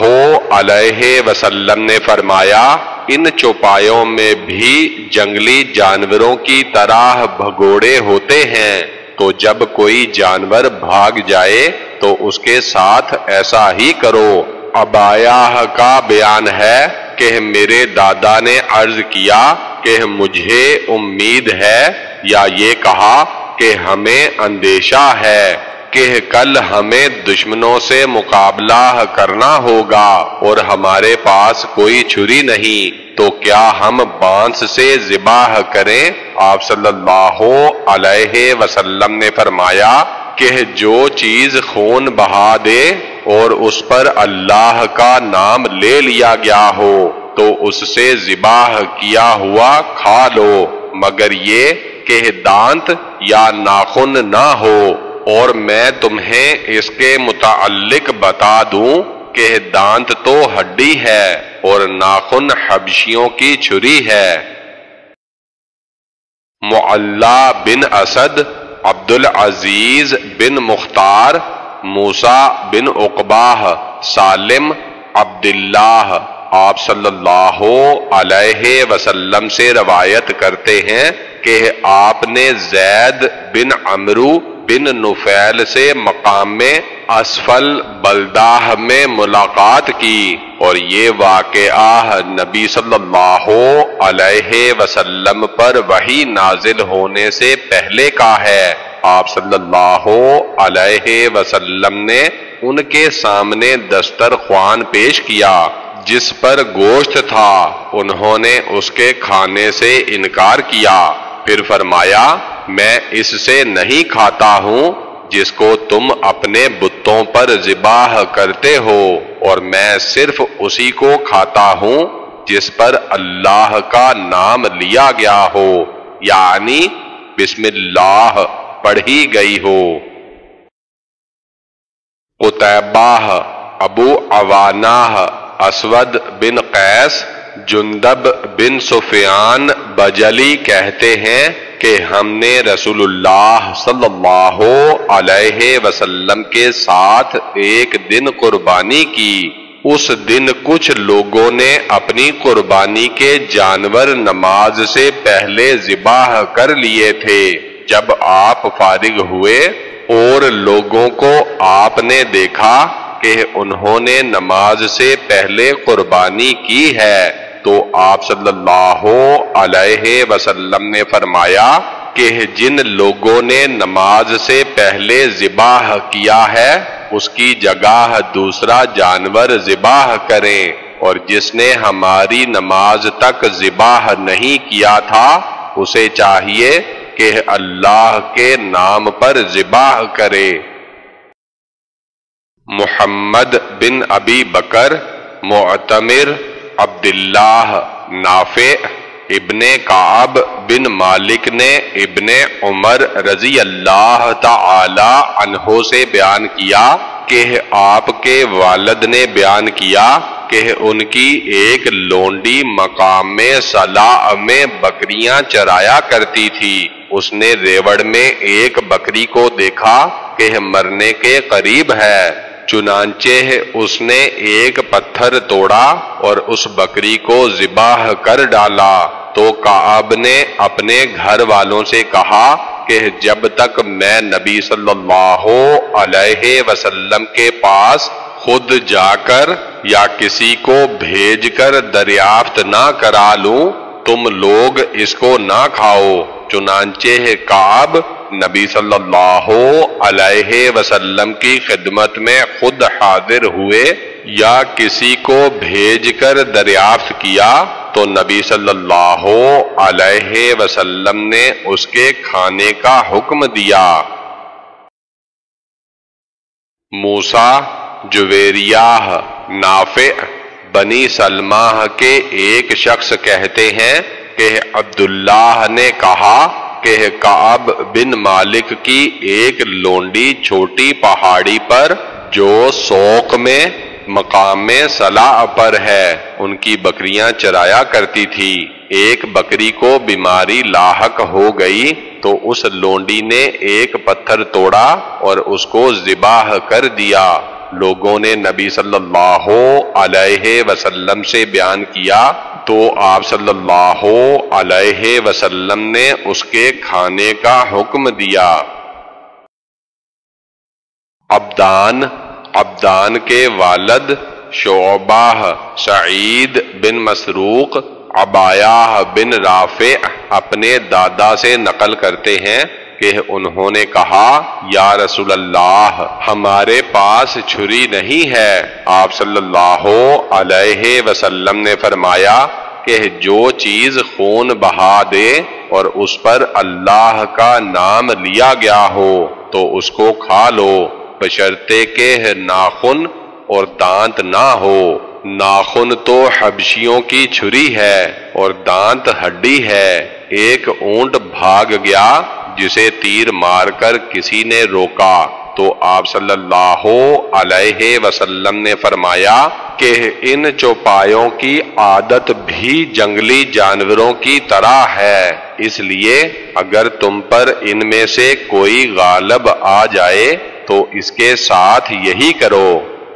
علیہ وسلم نے فرمایا، ان چوپایوں میں بھی جنگلی جانوروں کی طرح بھگوڑے ہوتے ہیں، تو جب کوئی جانور بھاگ جائے تو اس کے ساتھ ایسا ہی کرو۔ عبایہ کا بیان ہے کہ میرے دادا نے عرض کیا کہ مجھے امید ہے، یا یہ کہا کہ ہمیں اندیشہ ہے کہ کل ہمیں دشمنوں سے مقابلہ کرنا ہوگا اور ہمارے پاس کوئی چھری نہیں، تو کیا ہم بانس سے ذبح کریں؟ آپ صلی اللہ علیہ وسلم نے فرمایا کہ جو چیز خون بہا دے اور اس پر اللہ کا نام لے لیا گیا ہو تو اس سے ذبح کیا ہوا کھا لو، مگر یہ کہ دانت یا ناخن نہ ہو۔ اور میں تمہیں اس کے متعلق بتا دوں کہ دانت تو ہڈی ہے اور ناخن حبشیوں کی چھری ہے۔ معلا بن اسد، عبد العزیز بن مختار، موسیٰ بن عقبہ، سالم، عبداللہ آپ صلی اللہ علیہ وسلم سے روایت کرتے ہیں کہ آپ نے زید بن عمرو بن نفیل سے مقام اسفل بلدہ میں ملاقات کی، اور یہ واقعہ نبی صلی اللہ علیہ وسلم پر وحی نازل ہونے سے پہلے کا ہے۔ آپ صلی اللہ علیہ وسلم نے ان کے سامنے دسترخوان پیش کیا جس پر گوشت تھا، انہوں نے اس کے کھانے سے انکار کیا، پھر فرمایا میں اس سے نہیں کھاتا ہوں جس کو تم اپنے بتوں پر ذبح کرتے ہو، اور میں صرف اسی کو کھاتا ہوں جس پر اللہ کا نام لیا گیا ہو، یعنی بسم اللہ پڑھی گئی ہو۔ قتیبہ، ابو عوانہ، اسود بن قیس، جندب بن سفیان بجلی کہتے ہیں کہ ہم نے رسول اللہ صلی اللہ علیہ وسلم کے ساتھ ایک دن قربانی کی۔ اس دن کچھ لوگوں نے اپنی قربانی کے جانور نماز سے پہلے ذبح کر لیے تھے۔ جب آپ فارغ ہوئے اور لوگوں کو آپ نے دیکھا کہ انہوں نے نماز سے پہلے قربانی کی ہے تو آپ صلی اللہ علیہ وسلم نے فرمایا کہ جن لوگوں نے نماز سے پہلے ذبح کیا ہے اس کی جگہ دوسرا جانور ذبح کریں، اور جس نے ہماری نماز تک ذبح نہیں کیا تھا اسے چاہیے کہ اللہ کے نام پر ذبح کرے۔ محمد بن ابی بکر، معتمر، عبداللہ، نافع، ابن کعب بن مالک نے ابن عمر رضی اللہ تعالی عنہ سے بیان کیا کہ آپ کے والد نے بیان کیا کہ ان کی ایک لونڈی مقام صلاح میں بکریاں چرایا کرتی تھی۔ اس نے ریوڑ میں ایک بکری کو دیکھا کہ مرنے کے قریب ہے، چنانچہ اس نے ایک پتھر توڑا اور اس بکری کو ذبح کر ڈالا۔ تو کعب نے اپنے گھر والوں سے کہا کہ جب تک میں نبی صلی اللہ علیہ وسلم کے پاس خود جا کر یا کسی کو بھیج کر دریافت نہ کرا لوں تم لوگ اس کو نہ کھاؤ۔ چنانچہ کعب نبی صلی اللہ علیہ وسلم کی خدمت میں خود حاضر ہوئے یا کسی کو بھیج کر دریافت کیا تو نبی صلی اللہ علیہ وسلم نے اس کے کھانے کا حکم دیا۔ موسیٰ، جویریہ، نافع، بنی سلمہ کے ایک شخص کہتے ہیں کہ عبداللہ نے کہا کہ کعب بن مالک کی ایک لونڈی چھوٹی پہاڑی پر جو سوق میں مقام صلاح پر ہے ان کی بکریاں چرایا کرتی تھی۔ ایک بکری کو بیماری لاحق ہو گئی تو اس لونڈی نے ایک پتھر توڑا اور اس کو ذبح کر دیا۔ لوگوں نے نبی صلی اللہ علیہ وسلم سے بیان کیا تو آپ صلی اللہ علیہ وسلم نے اس کے کھانے کا حکم دیا۔ عبدان کے والد شعبہ، سعید بن مسروق، عبایہ بن رافع اپنے دادا سے نقل کرتے ہیں کہ انہوں نے کہا یا رسول اللہ ہمارے پاس چھری نہیں ہے۔ آپ صلی اللہ علیہ وسلم نے فرمایا کہ جو چیز خون بہا دے اور اس پر اللہ کا نام لیا گیا ہو تو اس کو کھا لو، بشرطے کہ ناخن اور دانت نہ ہو۔ ناخن تو حبشیوں کی چھری ہے اور دانت ہڈی ہے۔ ایک اونٹ بھاگ گیا جسے تیر مار کر کسی نے روکا تو آپ صلی اللہ علیہ وسلم نے فرمایا کہ ان چوپایوں کی عادت بھی جنگلی جانوروں کی طرح ہے، اس لیے اگر تم پر ان میں سے کوئی غالب آ جائے تو اس کے ساتھ یہی کرو۔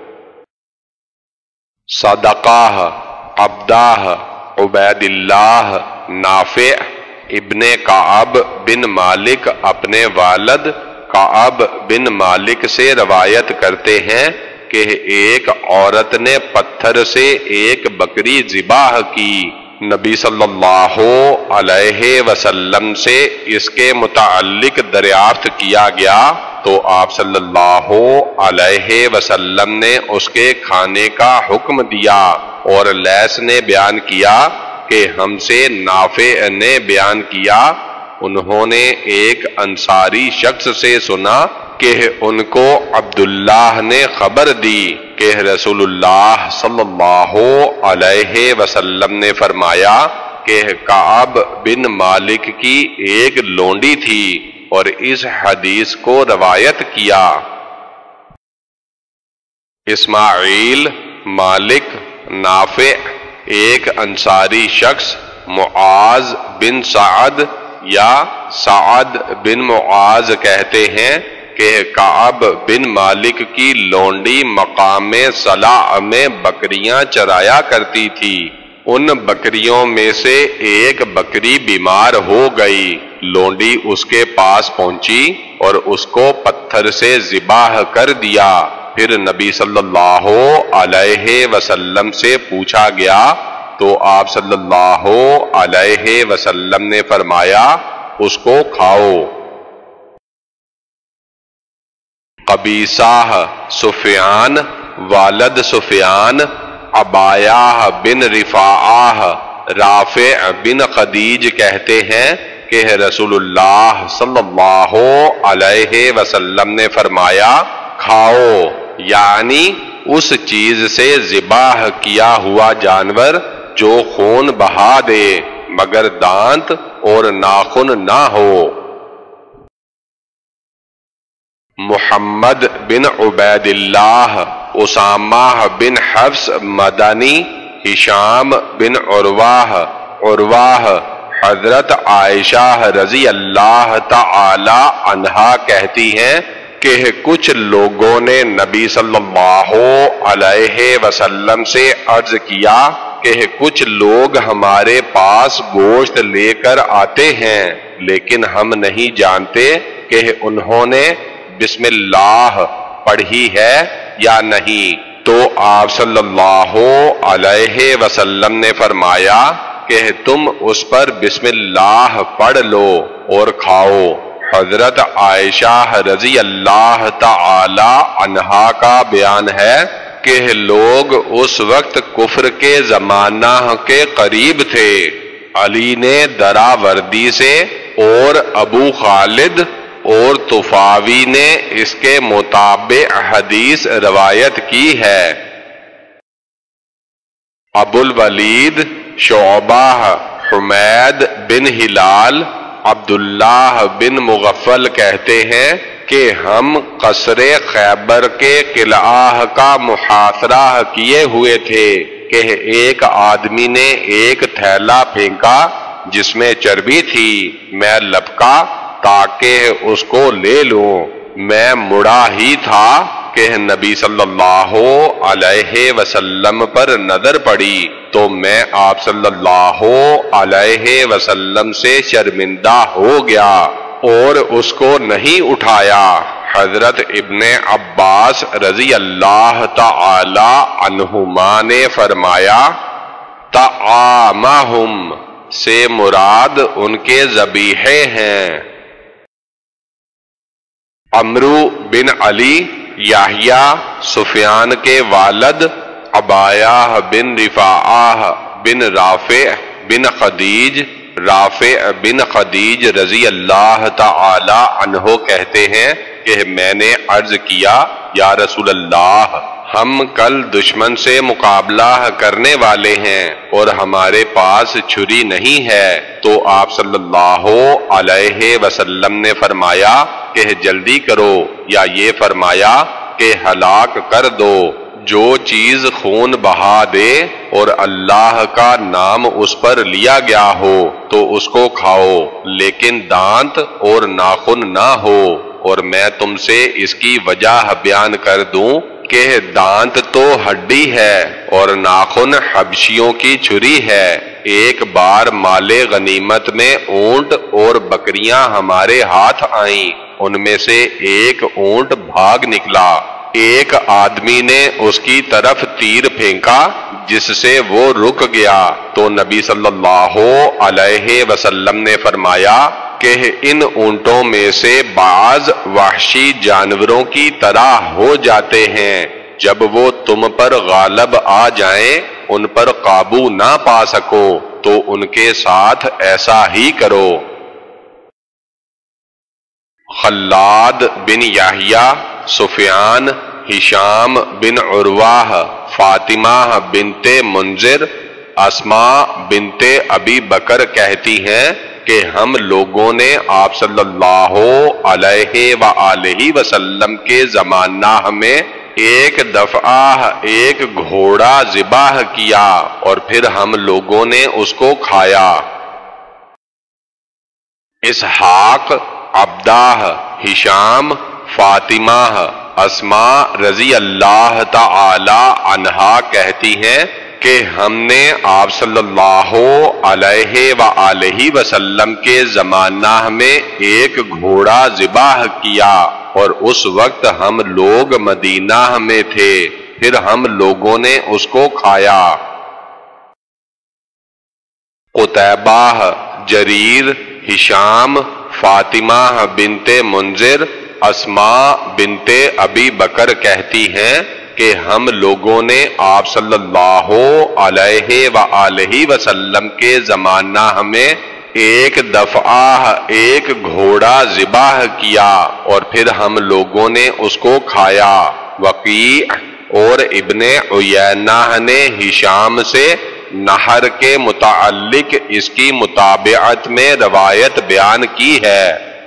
صدقہ عبدہ عبید اللہ نافع ابن کعب بن مالک اپنے والد کعب بن مالک سے روایت کرتے ہیں کہ ایک عورت نے پتھر سے ایک بکری ذبح کی۔ نبی صلی اللہ علیہ وسلم سے اس کے متعلق دریافت کیا گیا تو آپ صلی اللہ علیہ وسلم نے اس کے کھانے کا حکم دیا، اور لیث نے بیان کیا کہ ہم سے نافع نے بیان کیا، انہوں نے ایک انصاری شخص سے سنا کہ ان کو عبداللہ نے خبر دی کہ رسول اللہ صلی اللہ علیہ وسلم نے فرمایا کہ کعب بن مالک کی ایک لونڈی تھی، اور اس حدیث کو روایت کیا۔ اسماعیل، مالک، نافع، ایک انصاری شخص معاذ بن سعد یا سعد بن معاذ کہتے ہیں کہ کعب بن مالک کی لونڈی مقام صلاح میں بکریاں چرایا کرتی تھی، ان بکریوں میں سے ایک بکری بیمار ہو گئی، لونڈی اس کے پاس پہنچی اور اس کو پتھر سے ذبح کر دیا، پھر نبی صلی اللہ علیہ وسلم سے پوچھا گیا تو آپ صلی اللہ علیہ وسلم نے فرمایا اس کو کھاؤ۔ قبیصہ سفیان والد سفیان عبایہ بن رفاعہ رافع بن خدیج کہتے ہیں کہ رسول اللہ صلی اللہ علیہ وسلم نے فرمایا کھاؤ، یعنی اس چیز سے ذبح کیا ہوا جانور جو خون بہا دے مگر دانت اور ناخن نہ ہو۔ محمد بن عبید اللہ، اسامہ بن حفص مدنی، ہشام بن عروہ حضرت عائشہ رضی اللہ تعالی عنہا کہتی ہیں کہ کچھ لوگوں نے نبی صلی اللہ علیہ وسلم سے عرض کیا کہ کچھ لوگ ہمارے پاس گوشت لے کر آتے ہیں لیکن ہم نہیں جانتے کہ انہوں نے بسم اللہ پڑھی ہے یا نہیں، تو آپ صلی اللہ علیہ وسلم نے فرمایا کہ تم اس پر بسم اللہ پڑھ لو اور کھاؤ۔ حضرت عائشہ رضی اللہ تعالی عنہا کا بیان ہے کہ لوگ اس وقت کفر کے زمانہ کے قریب تھے، علی نے دراوردی سے اور ابو خالد اور طفاوی نے اس کے مطابق حدیث روایت کی ہے۔ ابو الولید شعبہ حمید بن ہلال عبداللہ بن مغفل کہتے ہیں کہ ہم قصر خیبر کے قلعہ کا محاصرہ کیے ہوئے تھے کہ ایک آدمی نے ایک تھیلا پھینکا جس میں چربی تھی، میں لپکا تاکہ اس کو لے لوں، میں مڑا ہی تھا کہ نبی صلی اللہ علیہ وسلم پر نظر پڑی تو میں آپ صلی اللہ علیہ وسلم سے شرمندہ ہو گیا اور اس کو نہیں اٹھایا۔ حضرت ابن عباس رضی اللہ تعالی عنہما نے فرمایا طعامہم سے مراد ان کے ذبیحے ہیں۔ عمرو بن علی یحییٰ سفیان کے والد عبایہ بن رفاعہ بن رافع بن خدیج، رافع بن خدیج رضی اللہ تعالی عنہ کہتے ہیں کہ میں نے عرض کیا یا رسول اللہ، ہم کل دشمن سے مقابلہ کرنے والے ہیں اور ہمارے پاس چھری نہیں ہے، تو آپ صلی اللہ علیہ وسلم نے فرمایا کہ جلدی کرو، یا یہ فرمایا کہ ہلاک کر دو؟ جو چیز خون بہا دے اور اللہ کا نام اس پر لیا گیا ہو تو اس کو کھاؤ، لیکن دانت اور ناخن نہ ہو۔ اور میں تم سے اس کی وجہ بیان کر دوں کہ دانت تو ہڈی ہے اور ناخن حبشیوں کی چھری ہے۔ ایک بار مال غنیمت میں اونٹ اور بکریاں ہمارے ہاتھ آئیں، ان میں سے ایک اونٹ بھاگ نکلا، ایک آدمی نے اس کی طرف تیر پھینکا جس سے وہ رک گیا، تو نبی صلی اللہ علیہ وسلم نے فرمایا کہ ان اونٹوں میں سے بعض وحشی جانوروں کی طرح ہو جاتے ہیں، جب وہ تم پر غالب آ جائیں، ان پر قابو نہ پا سکو تو ان کے ساتھ ایسا ہی کرو۔ خلاد بن یحییٰ، سفیان، ہشام بن عروہ، فاطمہ بنت منذر، اسماء بنت ابی بکر کہتی ہیں کہ ہم لوگوں نے آپ صلی اللہ علیہ وآلہ وسلم کے زمانہ میں ایک دفعہ ایک گھوڑا ذبح کیا اور پھر ہم لوگوں نے اس کو کھایا۔ اسحاق، عبدہ، ہشام، فاطمہ، اسماء رضی اللہ تعالی عنہا کہتی ہیں کہ ہم نے آپ صلی اللہ علیہ وآلہ وسلم کے زمانہ میں ایک گھوڑا ذبح کیا اور اس وقت ہم لوگ مدینہ میں تھے، پھر ہم لوگوں نے اس کو کھایا۔ قتیبہ، جریر، ہشام، فاطمہ بنت منذر، اسماء بنت ابی بکر کہتی ہیں کہ ہم لوگوں نے آپ صلی اللہ علیہ وآلہ وسلم کے زمانہ میں ایک دفعہ ایک گھوڑا ذبح کیا اور پھر ہم لوگوں نے اس کو کھایا۔ وقیع اور ابن عیینہ نے ہشام سے نہر کے متعلق اس کی متابعت میں روایت بیان کی ہے۔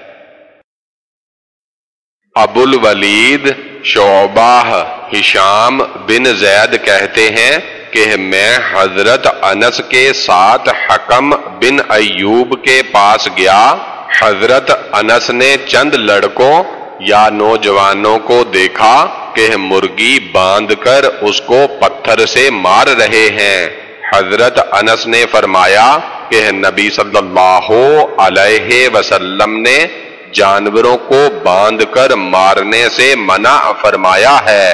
ابو الولید، شعبہ، ہشام بن زید کہتے ہیں کہ میں حضرت انس کے ساتھ حکم بن ایوب کے پاس گیا۔ حضرت انس نے چند لڑکوں یا نوجوانوں کو دیکھا کہ مرغی باندھ کر اس کو پتھر سے مار رہے ہیں۔ حضرت انس نے فرمایا کہ نبی صلی اللہ علیہ وسلم نے جانوروں کو باندھ کر مارنے سے منع فرمایا ہے۔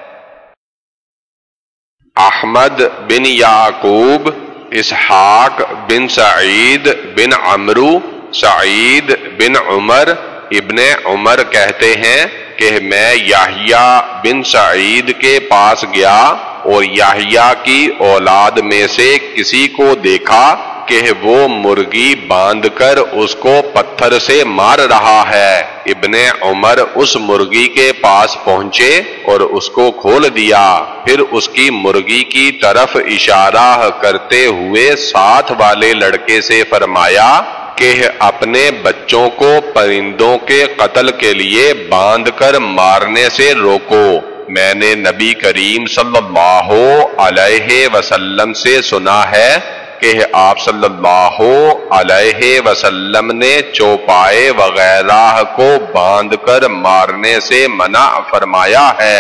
احمد بن یعقوب، اسحاق بن سعید بن عمرو، سعید بن عمر، ابن عمر کہتے ہیں کہ میں یحییٰ بن سعید کے پاس گیا اور یحییٰ کی اولاد میں سے کسی کو دیکھا کہ وہ مرغی باندھ کر اس کو پتھر سے مار رہا ہے۔ ابن عمر اس مرغی کے پاس پہنچے اور اس کو کھول دیا، پھر اس کی مرغی کی طرف اشارہ کرتے ہوئے ساتھ والے لڑکے سے فرمایا کہ اپنے بچوں کو پرندوں کے قتل کے لیے باندھ کر مارنے سے روکو۔ میں نے نبی کریم صلی اللہ علیہ وسلم سے سنا ہے کہ آپ صلی اللہ علیہ وسلم نے چوپائے وغیرہ کو باندھ کر مارنے سے منع فرمایا ہے۔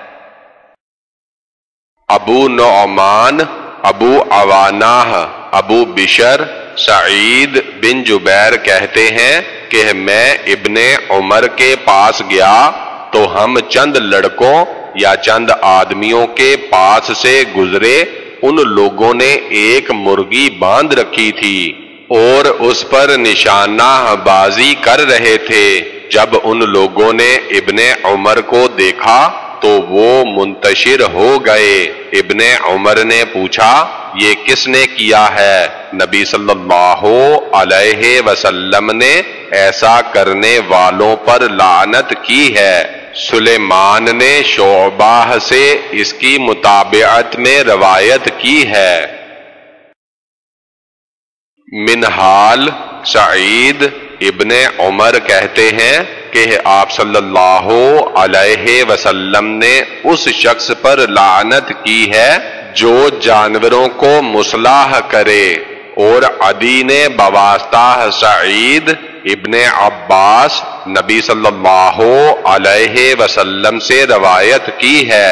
ابو نعمان، ابو عوانہ، ابو بشر، سعید بن جبیر کہتے ہیں کہ میں ابن عمر کے پاس گیا تو ہم چند لڑکوں یا چند آدمیوں کے پاس سے گزرے۔ ان لوگوں نے ایک مرغی باندھ رکھی تھی اور اس پر نشانہ بازی کر رہے تھے۔ جب ان لوگوں نے ابن عمر کو دیکھا تو وہ منتشر ہو گئے۔ ابن عمر نے پوچھا یہ کس نے کیا ہے؟ نبی صلی اللہ علیہ وسلم نے ایسا کرنے والوں پر لعنت کی ہے۔ سلیمان نے شعبہ سے اس کی متابعت میں روایت کی ہے۔ منہال، سعید ابن عمر کہتے ہیں کہ آپ صلی اللہ علیہ وسلم نے اس شخص پر لعنت کی ہے جو جانوروں کو مصلاح کرے، اور عدی نے بواسطہ سعید ابن عباس نبی صلی اللہ علیہ وسلم سے روایت کی ہے۔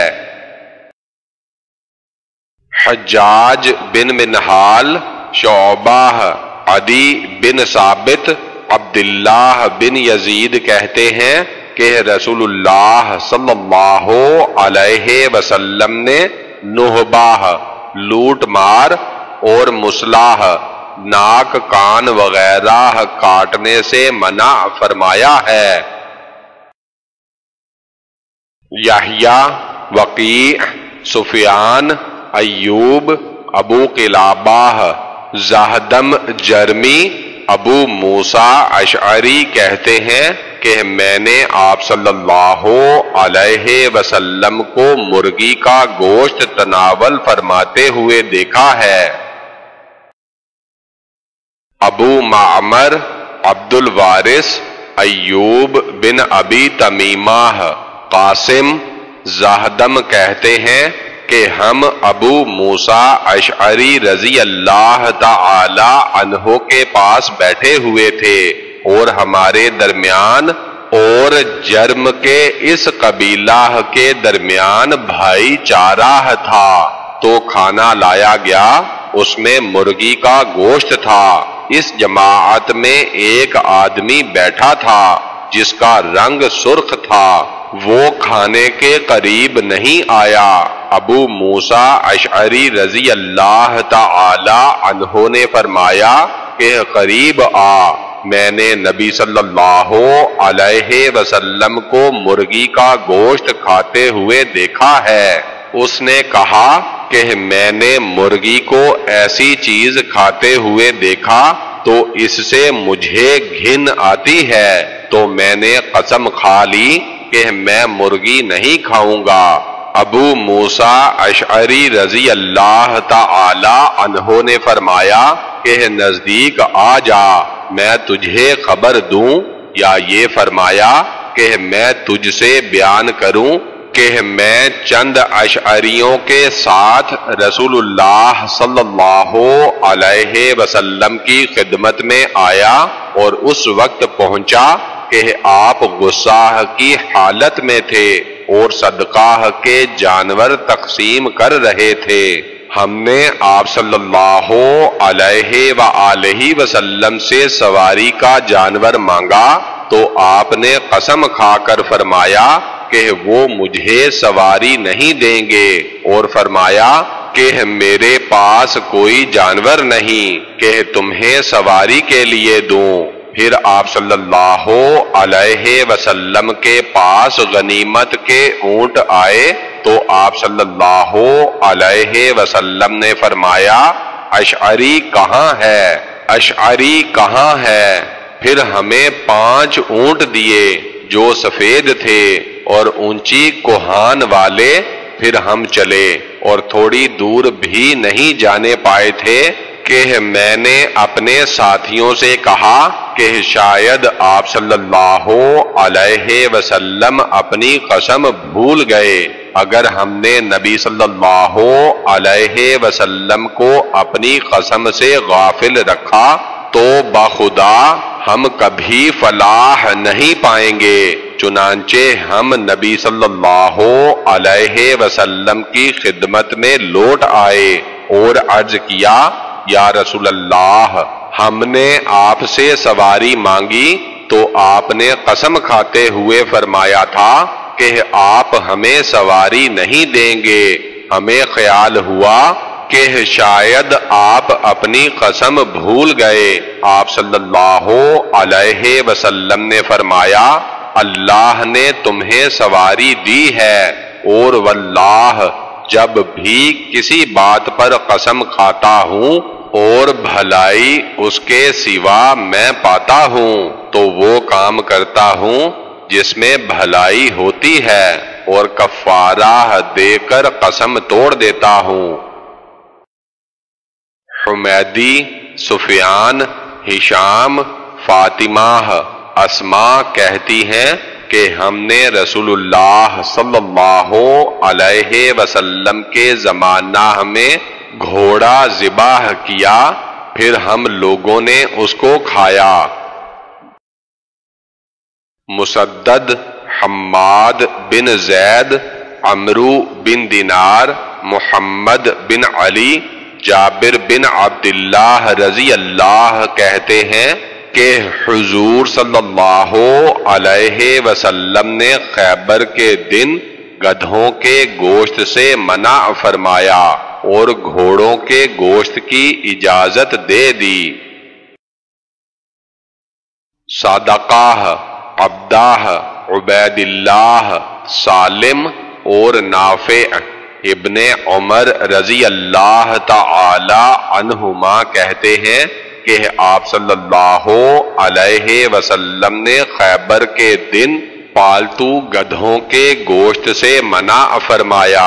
حجاج بن منہال، شعبہ، عدی بن ثابت، عبداللہ بن یزید کہتے ہیں کہ رسول اللہ صلی اللہ علیہ وسلم نے نہبہ، لوٹ مار اور مصلاح، ناک کان وغیرہ کاٹنے سے منع فرمایا ہے۔ یحییٰ، وقیع، سفیان، ایوب، ابو قلابہ، زہدم جرمی، ابو موسیٰ اشعری کہتے ہیں کہ میں نے آپ صلی اللہ علیہ وسلم کو مرغی کا گوشت تناول فرماتے ہوئے دیکھا ہے۔ ابو معمر، عبد الوارث، ایوب بن ابی تمیمہ، قاسم، زہدم کہتے ہیں کہ ہم ابو موسیٰ اشعری رضی اللہ تعالی عنہ کے پاس بیٹھے ہوئے تھے، اور ہمارے درمیان اور جرم کے اس قبیلہ کے درمیان بھائی چارہ تھا، تو کھانا لایا گیا، اس میں مرغی کا گوشت تھا۔ اس جماعت میں ایک آدمی بیٹھا تھا جس کا رنگ سرخ تھا، وہ کھانے کے قریب نہیں آیا۔ ابو موسیٰ اشعری رضی اللہ تعالی عنہ نے فرمایا کہ قریب آ، میں نے نبی صلی اللہ علیہ وسلم کو مرغی کا گوشت کھاتے ہوئے دیکھا ہے۔ اس نے کہا کہ میں نے مرغی کو ایسی چیز کھاتے ہوئے دیکھا تو اس سے مجھے گھن آتی ہے، تو میں نے قسم کھا لی کہ میں مرغی نہیں کھاؤں گا۔ ابو موسیٰ اشعری رضی اللہ تعالی عنہ نے فرمایا کہ نزدیک آ جا، میں تجھے خبر دوں، یا یہ فرمایا کہ میں تجھ سے بیان کروں کہ میں چند اشعریوں کے ساتھ رسول اللہ صلی اللہ علیہ وسلم کی خدمت میں آیا، اور اس وقت پہنچا کہ آپ غصہ کی حالت میں تھے اور صدقہ کے جانور تقسیم کر رہے تھے۔ ہم نے آپ صلی اللہ علیہ وآلہ وسلم سے سواری کا جانور مانگا تو آپ نے قسم کھا کر فرمایا کہ وہ مجھے سواری نہیں دیں گے، اور فرمایا کہ میرے پاس کوئی جانور نہیں کہ تمہیں سواری کے لیے دوں۔ پھر آپ صلی اللہ علیہ وسلم کے پاس غنیمت کے اونٹ آئے تو آپ صلی اللہ علیہ وسلم نے فرمایا اشعری کہاں ہے؟ اشعری کہاں ہے؟ پھر ہمیں 5 اونٹ دیے جو سفید تھے اور اونچی کوہان والے۔ پھر ہم چلے اور تھوڑی دور بھی نہیں جانے پائے تھے کہ میں نے اپنے ساتھیوں سے کہا کہ شاید آپ صلی اللہ علیہ وسلم اپنی قسم بھول گئے۔ اگر ہم نے نبی صلی اللہ علیہ وسلم کو اپنی قسم سے غافل رکھا تو بخدا ہم کبھی فلاح نہیں پائیں گے۔ چنانچہ ہم نبی صلی اللہ علیہ وسلم کی خدمت میں لوٹ آئے اور عرض کیا، یا رسول اللہ، ہم نے آپ سے سواری مانگی تو آپ نے قسم کھاتے ہوئے فرمایا تھا کہ آپ ہمیں سواری نہیں دیں گے۔ ہمیں خیال ہوا کہ شاید آپ اپنی قسم بھول گئے۔ آپ صلی اللہ علیہ وسلم نے فرمایا، اللہ نے تمہیں سواری دی ہے، اور واللہ جب بھی کسی بات پر قسم کھاتا ہوں اور بھلائی اس کے سوا میں پاتا ہوں تو وہ کام کرتا ہوں جس میں بھلائی ہوتی ہے، اور کفارہ دے کر قسم توڑ دیتا ہوں۔ حمیدی، سفیان، ہشام، فاطمہ اسما کہتی ہیں کہ ہم نے رسول اللہ صلی اللہ علیہ وسلم کے زمانہ میں گھوڑا ذبح کیا، پھر ہم لوگوں نے اس کو کھایا۔ مسدد، حماد بن زید، عمرو بن دینار، محمد بن علی، جابر بن عبداللہ رضی اللہ کہتے ہیں کہ حضور صلی اللہ علیہ وسلم نے خیبر کے دن گدھوں کے گوشت سے منع فرمایا اور گھوڑوں کے گوشت کی اجازت دے دی۔ صدقہ، عبدہ، عبید اللہ، سالم اور نافع ابن عمر رضی اللہ تعالی عنہما کہتے ہیں کہ آپ صلی اللہ علیہ وسلم نے خیبر کے دن پالتو گدھوں کے گوشت سے منع فرمایا۔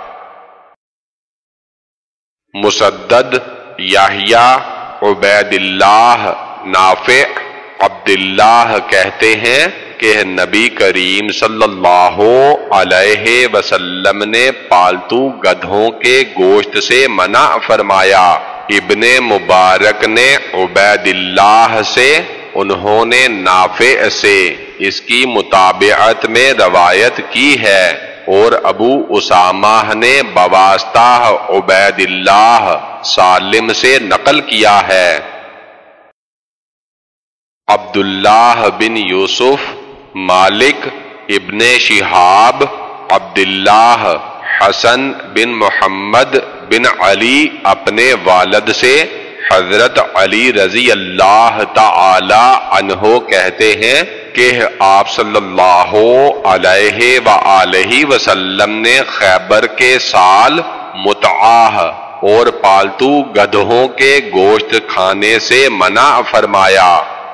مسدد، یحییٰ، عبید اللہ، نافع، عبداللہ کہتے ہیں کہ نبی کریم صلی اللہ علیہ وسلم نے پالتو گدھوں کے گوشت سے منع فرمایا۔ ابن مبارک نے عبید اللہ سے، انہوں نے نافع سے اس کی متابعت میں روایت کی ہے، اور ابو اسامہ نے بواسطہ عبید اللہ سالم سے نقل کیا ہے۔ عبداللہ بن یوسف، مالک ابن شہاب، عبداللہ حسن بن محمد بن علی اپنے والد سے، حضرت علی رضی اللہ تعالی عنہ کہتے ہیں کہ آپ صلی اللہ علیہ وآلہ وسلم نے خیبر کے سال متعہ اور پالتو گدھوں کے گوشت کھانے سے منع فرمایا۔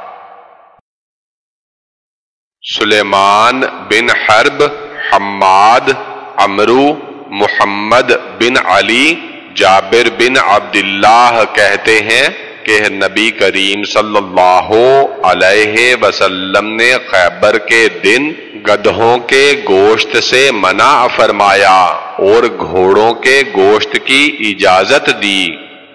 سلیمان بن حرب، حماد، عمرو، محمد بن علی، جابر بن عبداللہ کہتے ہیں کہ نبی کریم صلی اللہ علیہ وسلم نے خیبر کے دن گدھوں کے گوشت سے منع فرمایا اور گھوڑوں کے گوشت کی اجازت دی۔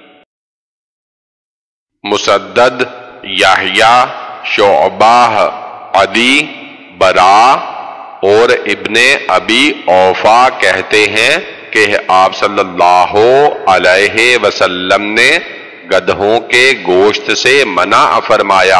مسدد، یحییٰ، شعبہ، عدی، برا اور ابن ابی اوفا کہتے ہیں کہ آپ صلی اللہ علیہ وسلم نے گدھوں کے گوشت سے منع فرمایا۔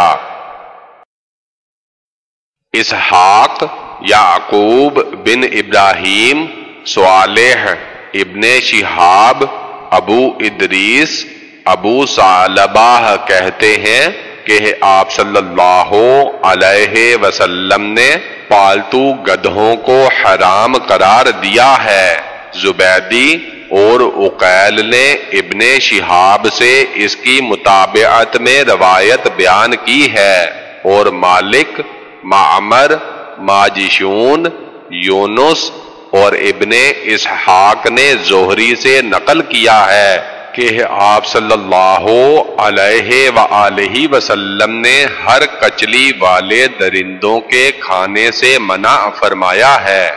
اسحاق، یعقوب بن ابراہیم، صالح ابن شہاب، ابو ادریس، ابو ثعلبہ کہتے ہیں کہ آپ صلی اللہ علیہ وسلم نے پالتو گدھوں کو حرام قرار دیا ہے۔ زبیدی اور عقیل نے ابن شہاب سے اس کی متابعت میں روایت بیان کی ہے، اور مالک، معمر، ماجشون، یونس اور ابن اسحاق نے زہری سے نقل کیا ہے کہ آپ صلی اللہ علیہ وآلہ وسلم نے ہر کچلی والے درندوں کے کھانے سے منع فرمایا ہے۔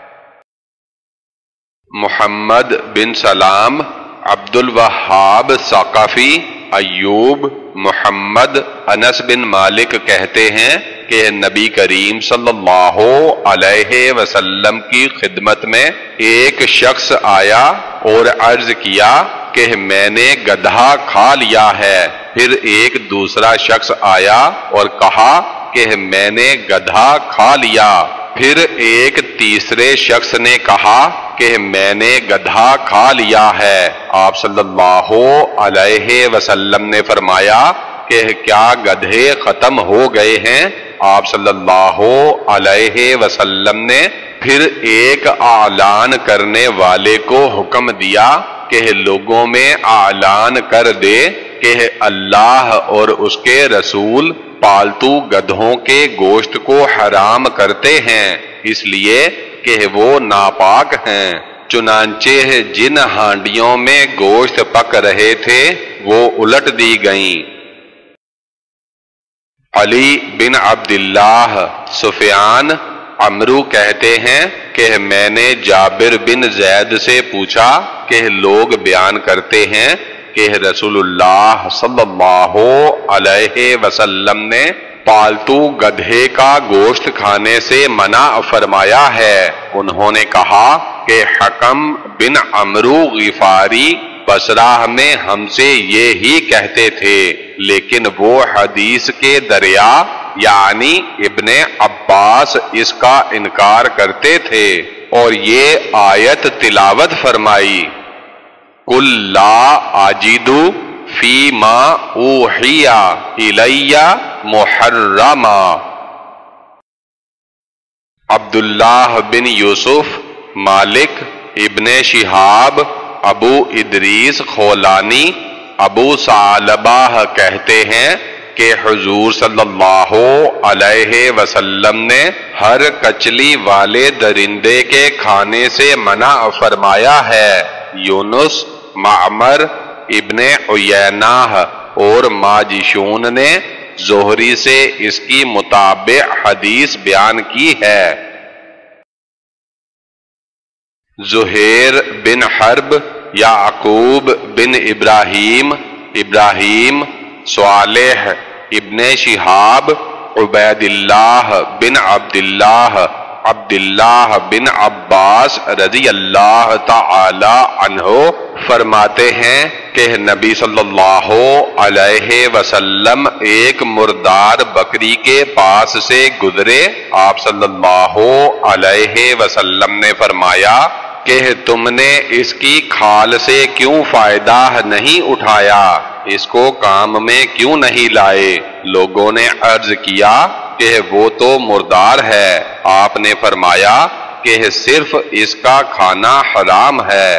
محمد بن سلام، عبد الوہاب ثقفی، ایوب، محمد، انس بن مالک کہتے ہیں کہ نبی کریم صلی اللہ علیہ وسلم کی خدمت میں ایک شخص آیا اور عرض کیا کہ میں نے گدھا کھا لیا ہے۔ پھر ایک دوسرا شخص آیا اور کہا کہ میں نے گدھا کھا لیا۔ پھر ایک تیسرے شخص نے کہا کہ میں نے گدھا کھا لیا ہے۔ آپ صلی اللہ علیہ وسلم نے فرمایا کہ کیا گدھے ختم ہو گئے ہیں؟ آپ صلی اللہ علیہ وسلم نے پھر ایک اعلان کرنے والے کو حکم دیا کہ لوگوں میں اعلان کر دے کہ اللہ اور اس کے رسول پالتو گدھوں کے گوشت کو حرام کرتے ہیں، اس لیے کہ وہ ناپاک ہیں۔ چنانچہ جن ہانڈیوں میں گوشت پک رہے تھے وہ الٹ دی گئیں۔ علی بن عبداللہ سفیان عمرو کہتے ہیں کہ میں نے جابر بن زید سے پوچھا کہ لوگ بیان کرتے ہیں کہ رسول اللہ صلی اللہ علیہ وسلم نے پالتو گدھے کا گوشت کھانے سے منع فرمایا ہے۔ انہوں نے کہا کہ حکم بن عمرو غفاری بصرہ میں ہم سے یہی کہتے تھے، لیکن وہ حدیث کے دریا یعنی ابن عباس اس کا انکار کرتے تھے اور یہ آیت تلاوت فرمائی، قُل لَا أَجِدُ فِي مَا أُوحِيَ إِلَيَّ مُحَرَّمًا۔ عبداللہ بن یوسف، مالک ابن شہاب، ابو ادریس خولانی، ابو ثعلبہ کہتے ہیں کہ حضور صلی اللہ علیہ وسلم نے ہر کچلی والے درندے کے کھانے سے منع فرمایا ہے۔ یونس، معمر، ابن عیینہ اور ماجشون نے زہری سے اس کی متابع حدیث بیان کی ہے۔ زہیر بن حرب، یعقوب بن ابراہیم، ابراہیم، صالح ابن شہاب، عبید اللہ بن عبداللہ، عبداللہ بن عباس رضی اللہ تعالی عنہ فرماتے ہیں کہ نبی صلی اللہ علیہ وسلم ایک مردار بکری کے پاس سے گزرے۔ آپ صلی اللہ علیہ وسلم نے فرمایا کہ تم نے اس کی کھال سے کیوں فائدہ نہیں اٹھایا، اس کو کام میں کیوں نہیں لائے؟ لوگوں نے عرض کیا کہ وہ تو مردار ہے۔ آپ نے فرمایا کہ صرف اس کا کھانا حرام ہے۔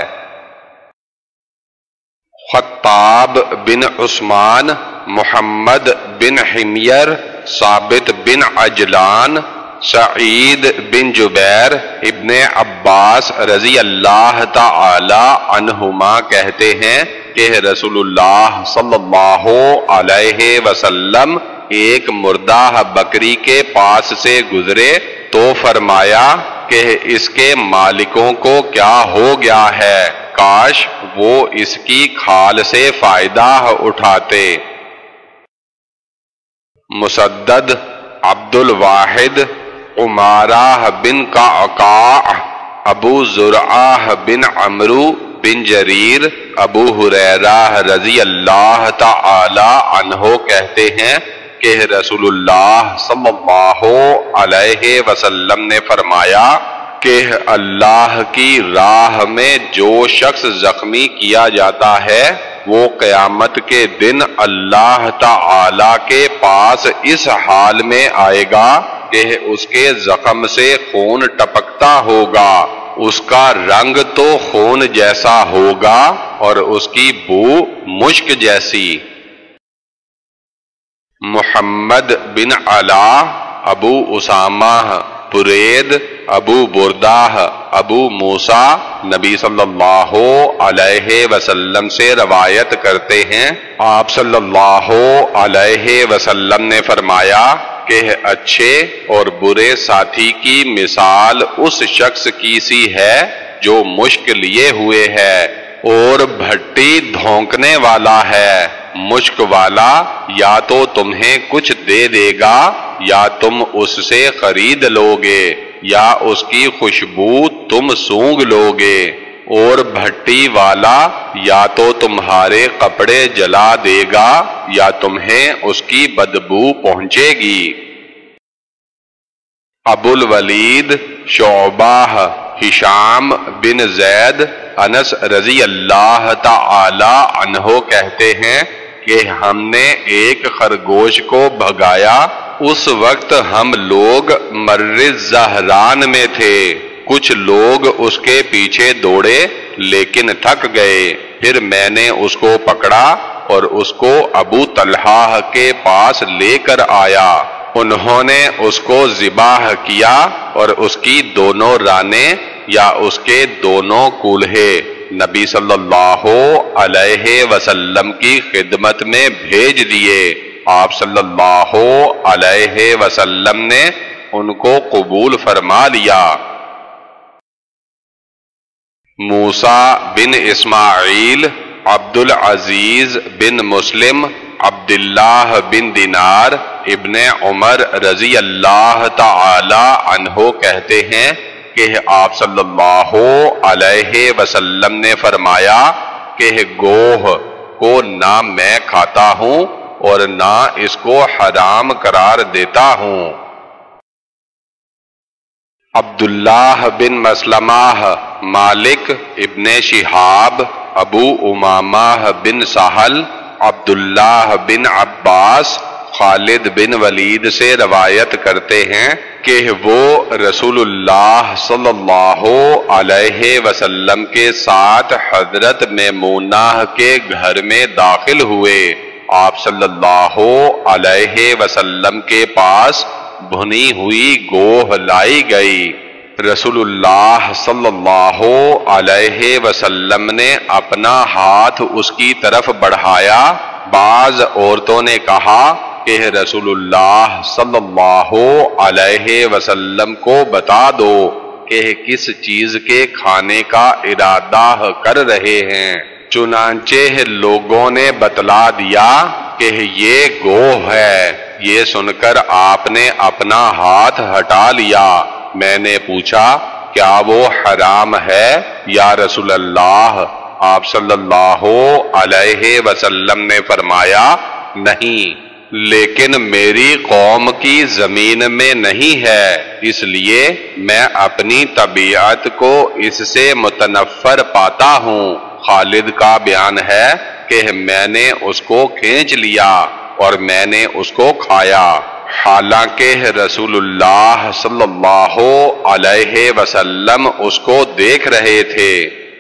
خطاب بن عثمان، محمد بن حمیر، ثابت بن عجلان، سعید بن جبیر، ابن عباس رضی اللہ تعالی عنہما کہتے ہیں کہ رسول اللہ صلی اللہ علیہ وسلم ایک مردہ بکری کے پاس سے گزرے تو فرمایا کہ اس کے مالکوں کو کیا ہو گیا ہے، کاش وہ اس کی کھال سے فائدہ اٹھاتے۔ مسدد، عبد الواحد، عمارہ بن قعقاع، ابو زرعہ بن عمرو بن جریر، ابو ہریرہ رضی اللہ تعالی عنہ کہتے ہیں کہ رسول اللہ صلی اللہ علیہ وسلم نے فرمایا کہ اللہ کی راہ میں جو شخص زخمی کیا جاتا ہے وہ قیامت کے دن اللہ تعالی کے پاس اس حال میں آئے گا کہ اس کے زخم سے خون ٹپکتا ہوگا، اس کا رنگ تو خون جیسا ہوگا اور اس کی بو مشک جیسی۔ محمد بن علا، ابو اسامہ، برید، ابو بردہ، ابو موسیٰ نبی صلی اللہ علیہ وسلم سے روایت کرتے ہیں، آپ صلی اللہ علیہ وسلم نے فرمایا کہ اچھے اور برے ساتھی کی مثال اس شخص کی سی ہے جو مشک لیے ہوئے ہے اور بھٹی دھونکنے والا ہے۔ مشک والا یا تو تمہیں کچھ دے دے گا یا تم اس سے خرید لوگے یا اس کی خوشبو تم سونگھ لوگے، اور بھٹی والا یا تو تمہارے کپڑے جلا دے گا یا تمہیں اس کی بدبو پہنچے گی۔ ابو الولید، شعبہ، ہشام بن زید، انس رضی اللہ تعالی عنہ کہتے ہیں کہ ہم نے ایک خرگوش کو بھگایا، اس وقت ہم لوگ مر الزہران میں تھے، کچھ لوگ اس کے پیچھے دوڑے لیکن تھک گئے، پھر میں نے اس کو پکڑا اور اس کو ابو طلحہ کے پاس لے کر آیا، انہوں نے اس کو ذبح کیا اور اس کی دونوں رانیں یا اس کے دونوں کولہے نبی صلی اللہ علیہ وسلم کی خدمت میں بھیج دیے۔ آپ صلی اللہ علیہ وسلم نے ان کو قبول فرما لیا۔ موسیٰ بن اسماعیل، عبد العزیز بن مسلم، عبداللہ بن دینار ابن عمر رضی اللہ تعالی عنہ کہتے ہیں کہ آپ صلی اللہ علیہ وسلم نے فرمایا کہ گوہ کو نہ میں کھاتا ہوں اور نہ اس کو حرام قرار دیتا ہوں۔ عبداللہ بن مسلمہ، مالک ابن شہاب، ابو امامہ بن سہل، عبداللہ بن عباس، خالد بن ولید سے روایت کرتے ہیں کہ وہ رسول اللہ صلی اللہ علیہ وسلم کے ساتھ حضرت میمونہ کے گھر میں داخل ہوئے۔ آپ صلی اللہ علیہ وسلم کے پاس بھنی ہوئی گوہ لائی گئی۔ رسول اللہ صلی اللہ علیہ وسلم نے اپنا ہاتھ اس کی طرف بڑھایا۔ بعض عورتوں نے کہا کہ رسول اللہ صلی اللہ علیہ وسلم کو بتا دو کہ کس چیز کے کھانے کا ارادہ کر رہے ہیں۔ چنانچہ لوگوں نے بتلا دیا کہ یہ گوہ ہے۔ یہ سن کر آپ نے اپنا ہاتھ ہٹا لیا۔ میں نے پوچھا کیا وہ حرام ہے یا رسول اللہ؟ آپ صلی اللہ علیہ وسلم نے فرمایا نہیں، لیکن میری قوم کی زمین میں نہیں ہے، اس لیے میں اپنی طبیعت کو اس سے متنفر پاتا ہوں۔ خالد کا بیان ہے کہ میں نے اس کو کھینچ لیا اور میں نے اس کو کھایا، حالانکہ رسول اللہ صلی اللہ علیہ وسلم اس کو دیکھ رہے تھے۔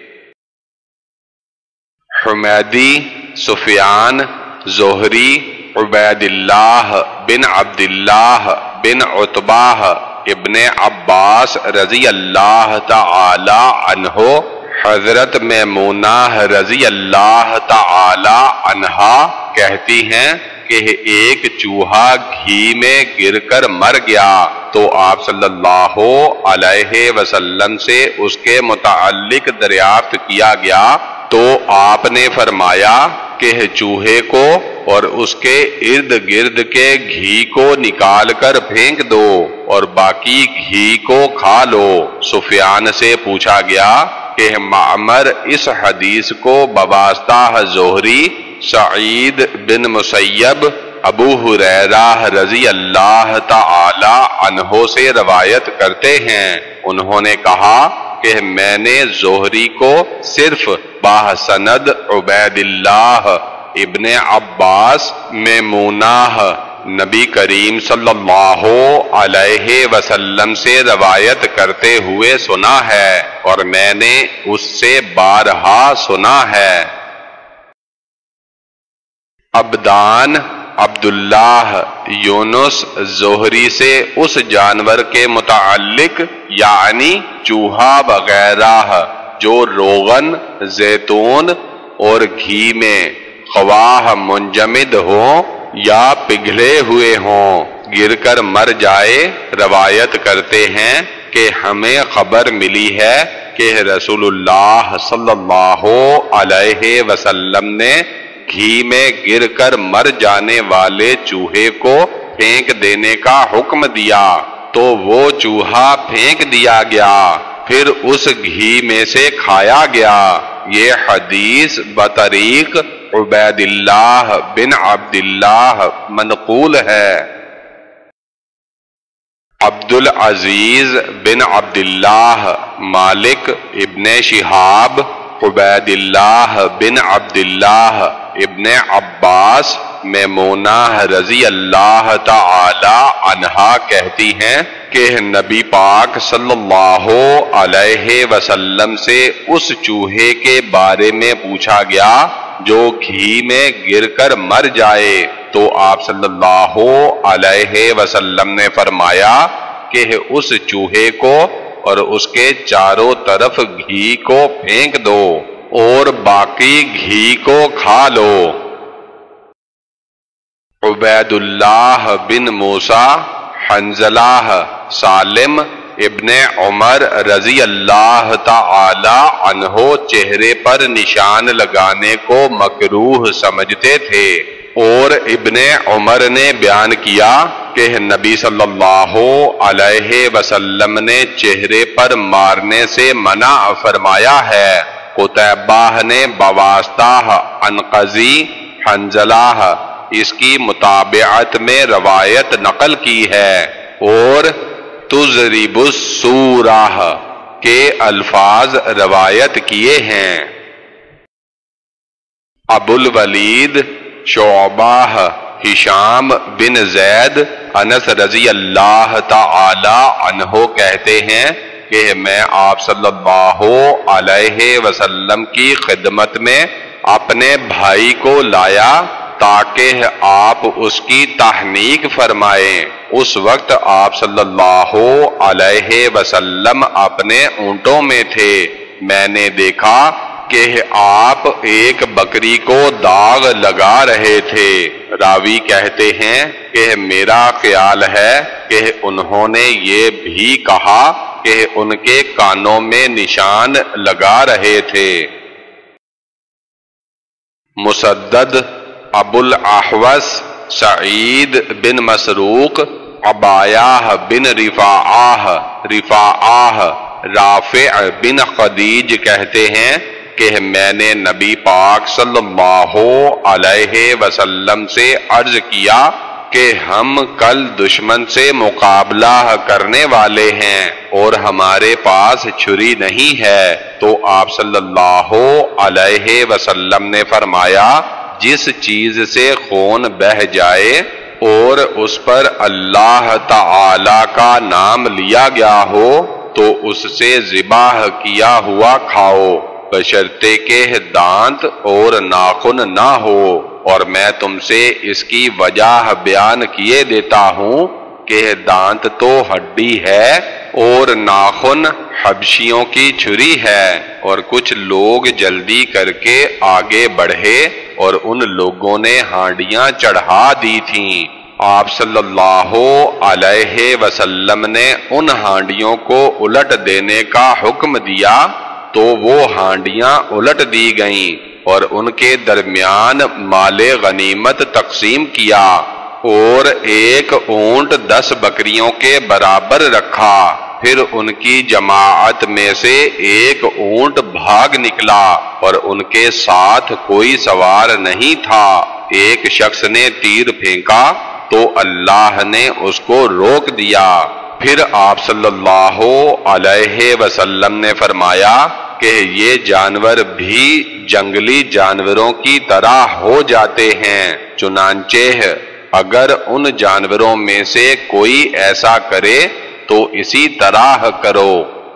حمیدی، سفیان، زہری، عبید اللہ بن عبداللہ بن عتبہ ابن عباس رضی اللہ تعالی عنہ، حضرت میمونہ رضی اللہ تعالی عنہا کہتی ہیں کہ ایک چوہا گھی میں گر کر مر گیا تو آپ صلی اللہ علیہ وسلم سے اس کے متعلق دریافت کیا گیا تو آپ نے فرمایا کہ چوہے کو اور اس کے ارد گرد کے گھی کو نکال کر پھینک دو اور باقی گھی کو کھا لو۔ سفیان سے پوچھا گیا کہ معمر اس حدیث کو بواسطہ زہری، سعید بن مسیب، ابو ہریرہ رضی اللہ تعالی عنہ سے روایت کرتے ہیں۔ انہوں نے کہا کہ میں نے زہری کو صرف باسند عبید اللہ ابن عباس میمونہ نبی کریم صلی اللہ علیہ وسلم سے روایت کرتے ہوئے سنا ہے اور میں نے اس سے بارہا سنا ہے۔ عبدان، عبداللہ، یونس زہری سے اس جانور کے متعلق یعنی چوہا وغیرہ جو روغن، زیتون اور گھی میں خواہ منجمد ہوں یا پگھلے ہوئے ہوں گر کر مر جائے، روایت کرتے ہیں کہ ہمیں خبر ملی ہے کہ رسول اللہ صلی اللہ علیہ وسلم نے گھی میں گر کر مر جانے والے چوہے کو پھینک دینے کا حکم دیا تو وہ چوہا پھینک دیا گیا، پھر اس گھی میں سے کھایا گیا۔ یہ حدیث بطریق عبید اللہ بن عبداللہ منقول ہے۔ عبد العزیز بن عبداللہ، مالک ابن شہاب، عبید اللہ بن عبداللہ ابن عباس، میمونہ رضی اللہ تعالی عنہا کہتی ہیں کہ نبی پاک صلی اللہ علیہ وسلم سے اس چوہے کے بارے میں پوچھا گیا جو گھی میں گر کر مر جائے تو آپ صلی اللہ علیہ وسلم نے فرمایا کہ اس چوہے کو اور اس کے چاروں طرف گھی کو پھینک دو اور باقی گھی کو کھا لو۔ عبید اللہ بن موسیٰ، حنظلہ، سالم ابن عمر رضی اللہ تعالی عنہ چہرے پر نشان لگانے کو مکروہ سمجھتے تھے، اور ابن عمر نے بیان کیا کہ نبی صلی اللہ علیہ وسلم نے چہرے پر مارنے سے منع فرمایا ہے۔ قتیبہ نے بواسطہ عنقزی حنظلہ اس کی متابعت میں روایت نقل کی ہے، اور تضرب السورہ کے الفاظ روایت کیے ہیں۔ ابو الولید شعبہ ہشام بن زید انس رضی اللہ تعالی عنہ کہتے ہیں کہ میں آپ صلی اللہ علیہ وسلم کی خدمت میں اپنے بھائی کو لایا تاکہ آپ اس کی تحنیک فرمائیں۔ اس وقت آپ صلی اللہ علیہ وسلم اپنے اونٹوں میں تھے۔ میں نے دیکھا کہ آپ ایک بکری کو داغ لگا رہے تھے۔ راوی کہتے ہیں کہ میرا خیال ہے کہ انہوں نے یہ بھی کہا کہ ان کے کانوں میں نشان لگا رہے تھے۔ مسدد، ابو الاحوص سعید بن مسروق، عبایہ بن رفاعہ رافع بن خدیج کہتے ہیں کہ میں نے نبی پاک صلی اللہ علیہ وسلم سے عرض کیا کہ ہم کل دشمن سے مقابلہ کرنے والے ہیں اور ہمارے پاس چھری نہیں ہے، تو آپ صلی اللہ علیہ وسلم نے فرمایا جس چیز سے خون بہہ جائے اور اس پر اللہ تعالی کا نام لیا گیا ہو تو اس سے ذبح کیا ہوا کھاؤ، بشرطے کہ دانت اور ناخن نہ ہو۔ اور میں تم سے اس کی وجہ بیان کیے دیتا ہوں کہ دانت تو ہڈی ہے اور ناخن حبشیوں کی چھری ہے، اور کچھ لوگ جلدی کر کے آگے بڑھے اور ان لوگوں نے ہانڈیاں چڑھا دی تھیں۔ آپ صلی اللہ علیہ وسلم نے ان ہانڈیوں کو الٹ دینے کا حکم دیا تو وہ ہانڈیاں الٹ دی گئیں اور ان کے درمیان مال غنیمت تقسیم کیا، اور ایک اونٹ 10 بکریوں کے برابر رکھا۔ پھر ان کی جماعت میں سے ایک اونٹ بھاگ نکلا اور ان کے ساتھ کوئی سوار نہیں تھا۔ ایک شخص نے تیر پھینکا تو اللہ نے اس کو روک دیا۔ پھر آپ صلی اللہ علیہ وسلم نے فرمایا کہ یہ جانور بھی جنگلی جانوروں کی طرح ہو جاتے ہیں، چنانچہ اگر ان جانوروں میں سے کوئی ایسا کرے تو اسی طرح کرو۔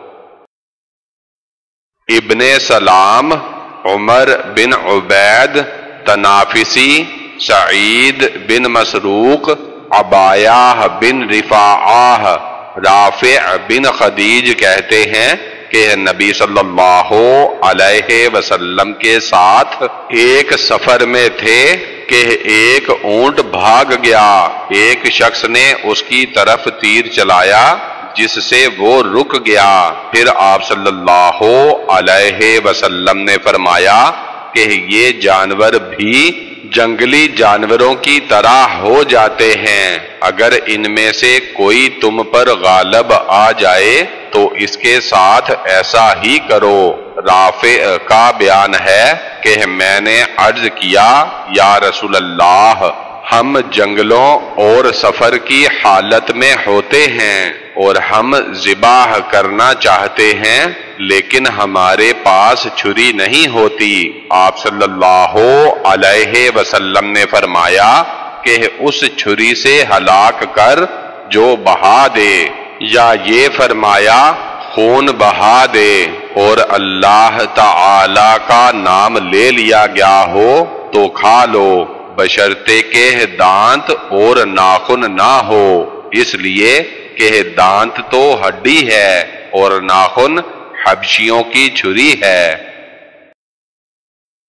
ابن سلام، عمر بن عبید تنافسی، سعید بن مسروق، عبایہ بن رفاعہ رافع بن خدیج کہتے ہیں کہ نبی صلی اللہ علیہ وسلم کے ساتھ ایک سفر میں تھے کہ ایک اونٹ بھاگ گیا۔ ایک شخص نے اس کی طرف تیر چلایا جس سے وہ رک گیا۔ پھر آپ صلی اللہ علیہ وسلم نے فرمایا کہ یہ جانور بھی جنگلی جانوروں کی طرح ہو جاتے ہیں، اگر ان میں سے کوئی تم پر غالب آ جائے تو اس کے ساتھ ایسا ہی کرو۔ رافع کا بیان ہے کہ میں نے عرض کیا یا رسول اللہ، ہم جنگلوں اور سفر کی حالت میں ہوتے ہیں اور ہم ذبح کرنا چاہتے ہیں لیکن ہمارے پاس چھری نہیں ہوتی۔ آپ صلی اللہ علیہ وسلم نے فرمایا کہ اس چھری سے ہلاک کر جو بہا دے، یا یہ فرمایا خون بہا دے اور اللہ تعالی کا نام لے لیا گیا ہو تو کھا لو، بشرطے کہ دانت اور ناخن نہ ہو، اس لیے کہ دانت تو ہڈی ہے اور ناخن حبشیوں کی چھری ہے۔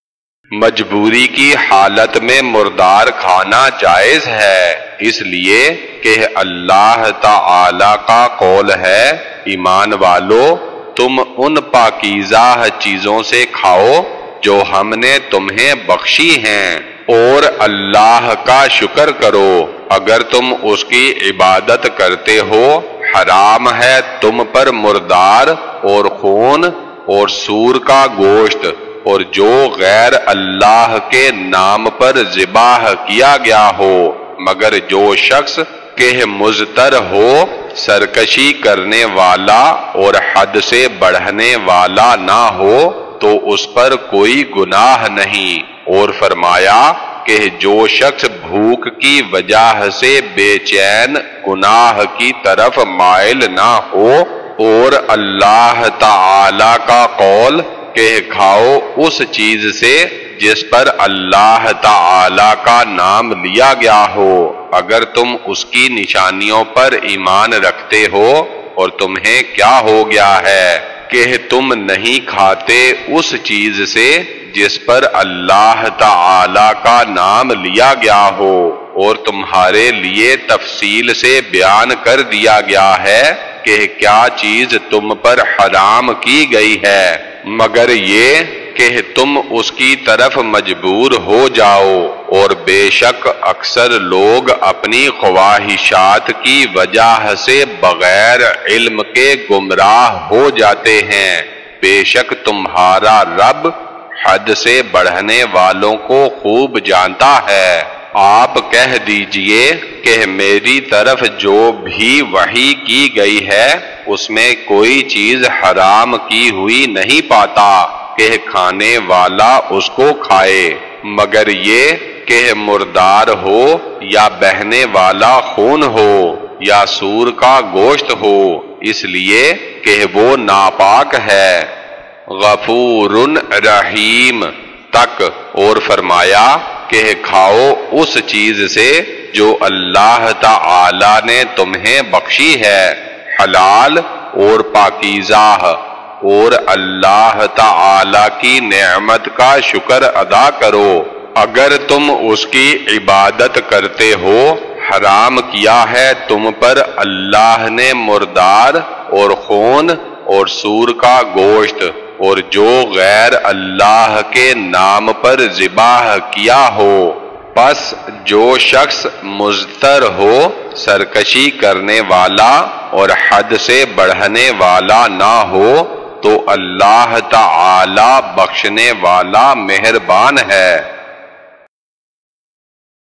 مجبوری کی حالت میں مردار کھانا جائز ہے، اس لیے کہ اللہ تعالی کا قول ہے، ایمان والو تم ان پاکیزہ چیزوں سے کھاؤ جو ہم نے تمہیں بخشی ہیں، اور اللہ کا شکر کرو اگر تم اس کی عبادت کرتے ہو۔ حرام ہے تم پر مردار اور خون اور سور کا گوشت اور جو غیر اللہ کے نام پر ذبح کیا گیا ہو، مگر جو شخص کہ مضطر ہو، سرکشی کرنے والا اور حد سے بڑھنے والا نہ ہو تو اس پر کوئی گناہ نہیں۔ اور فرمایا کہ جو شخص بھوک کی وجہ سے بے چین گناہ کی طرف مائل نہ ہو، اور اللہ تعالی کا قول کہ کھاؤ اس چیز سے جس پر اللہ تعالی کا نام لیا گیا ہو، اگر تم اس کی نشانیوں پر ایمان رکھتے ہو، اور تمہیں کیا ہو گیا ہے کہ تم نہیں کھاتے اس چیز سے جس پر اللہ تعالی کا نام لیا گیا ہو، اور تمہارے لیے تفصیل سے بیان کر دیا گیا ہے کہ کیا چیز تم پر حرام کی گئی ہے، مگر یہ کہ تم اس کی طرف مجبور ہو جاؤ، اور بے شک اکثر لوگ اپنی خواہشات کی وجہ سے بغیر علم کے گمراہ ہو جاتے ہیں۔ بے شک تمہارا رب حد سے بڑھنے والوں کو خوب جانتا ہے۔ آپ کہہ دیجئے کہ میری طرف جو بھی وحی کی گئی ہے اس میں کوئی چیز حرام کی ہوئی نہیں پاتا کہ کھانے والا اس کو کھائے، مگر یہ کہ مردار ہو یا بہنے والا خون ہو یا سور کا گوشت ہو، اس لیے کہ وہ ناپاک ہے۔ غفور رحیم تک اور فرمایا کہ کھاؤ اس چیز سے جو اللہ تعالی نے تمہیں بخشی ہے، حلال اور پاکیزہ، اور اللہ تعالی کی نعمت کا شکر ادا کرو اگر تم اس کی عبادت کرتے ہو۔ حرام کیا ہے تم پر اللہ نے مردار اور خون اور سور کا گوشت اور جو غیر اللہ کے نام پر ذبح کیا ہو، پس جو شخص مضطر ہو، سرکشی کرنے والا اور حد سے بڑھنے والا نہ ہو تو اللہ تعالی بخشنے والا مہربان ہے۔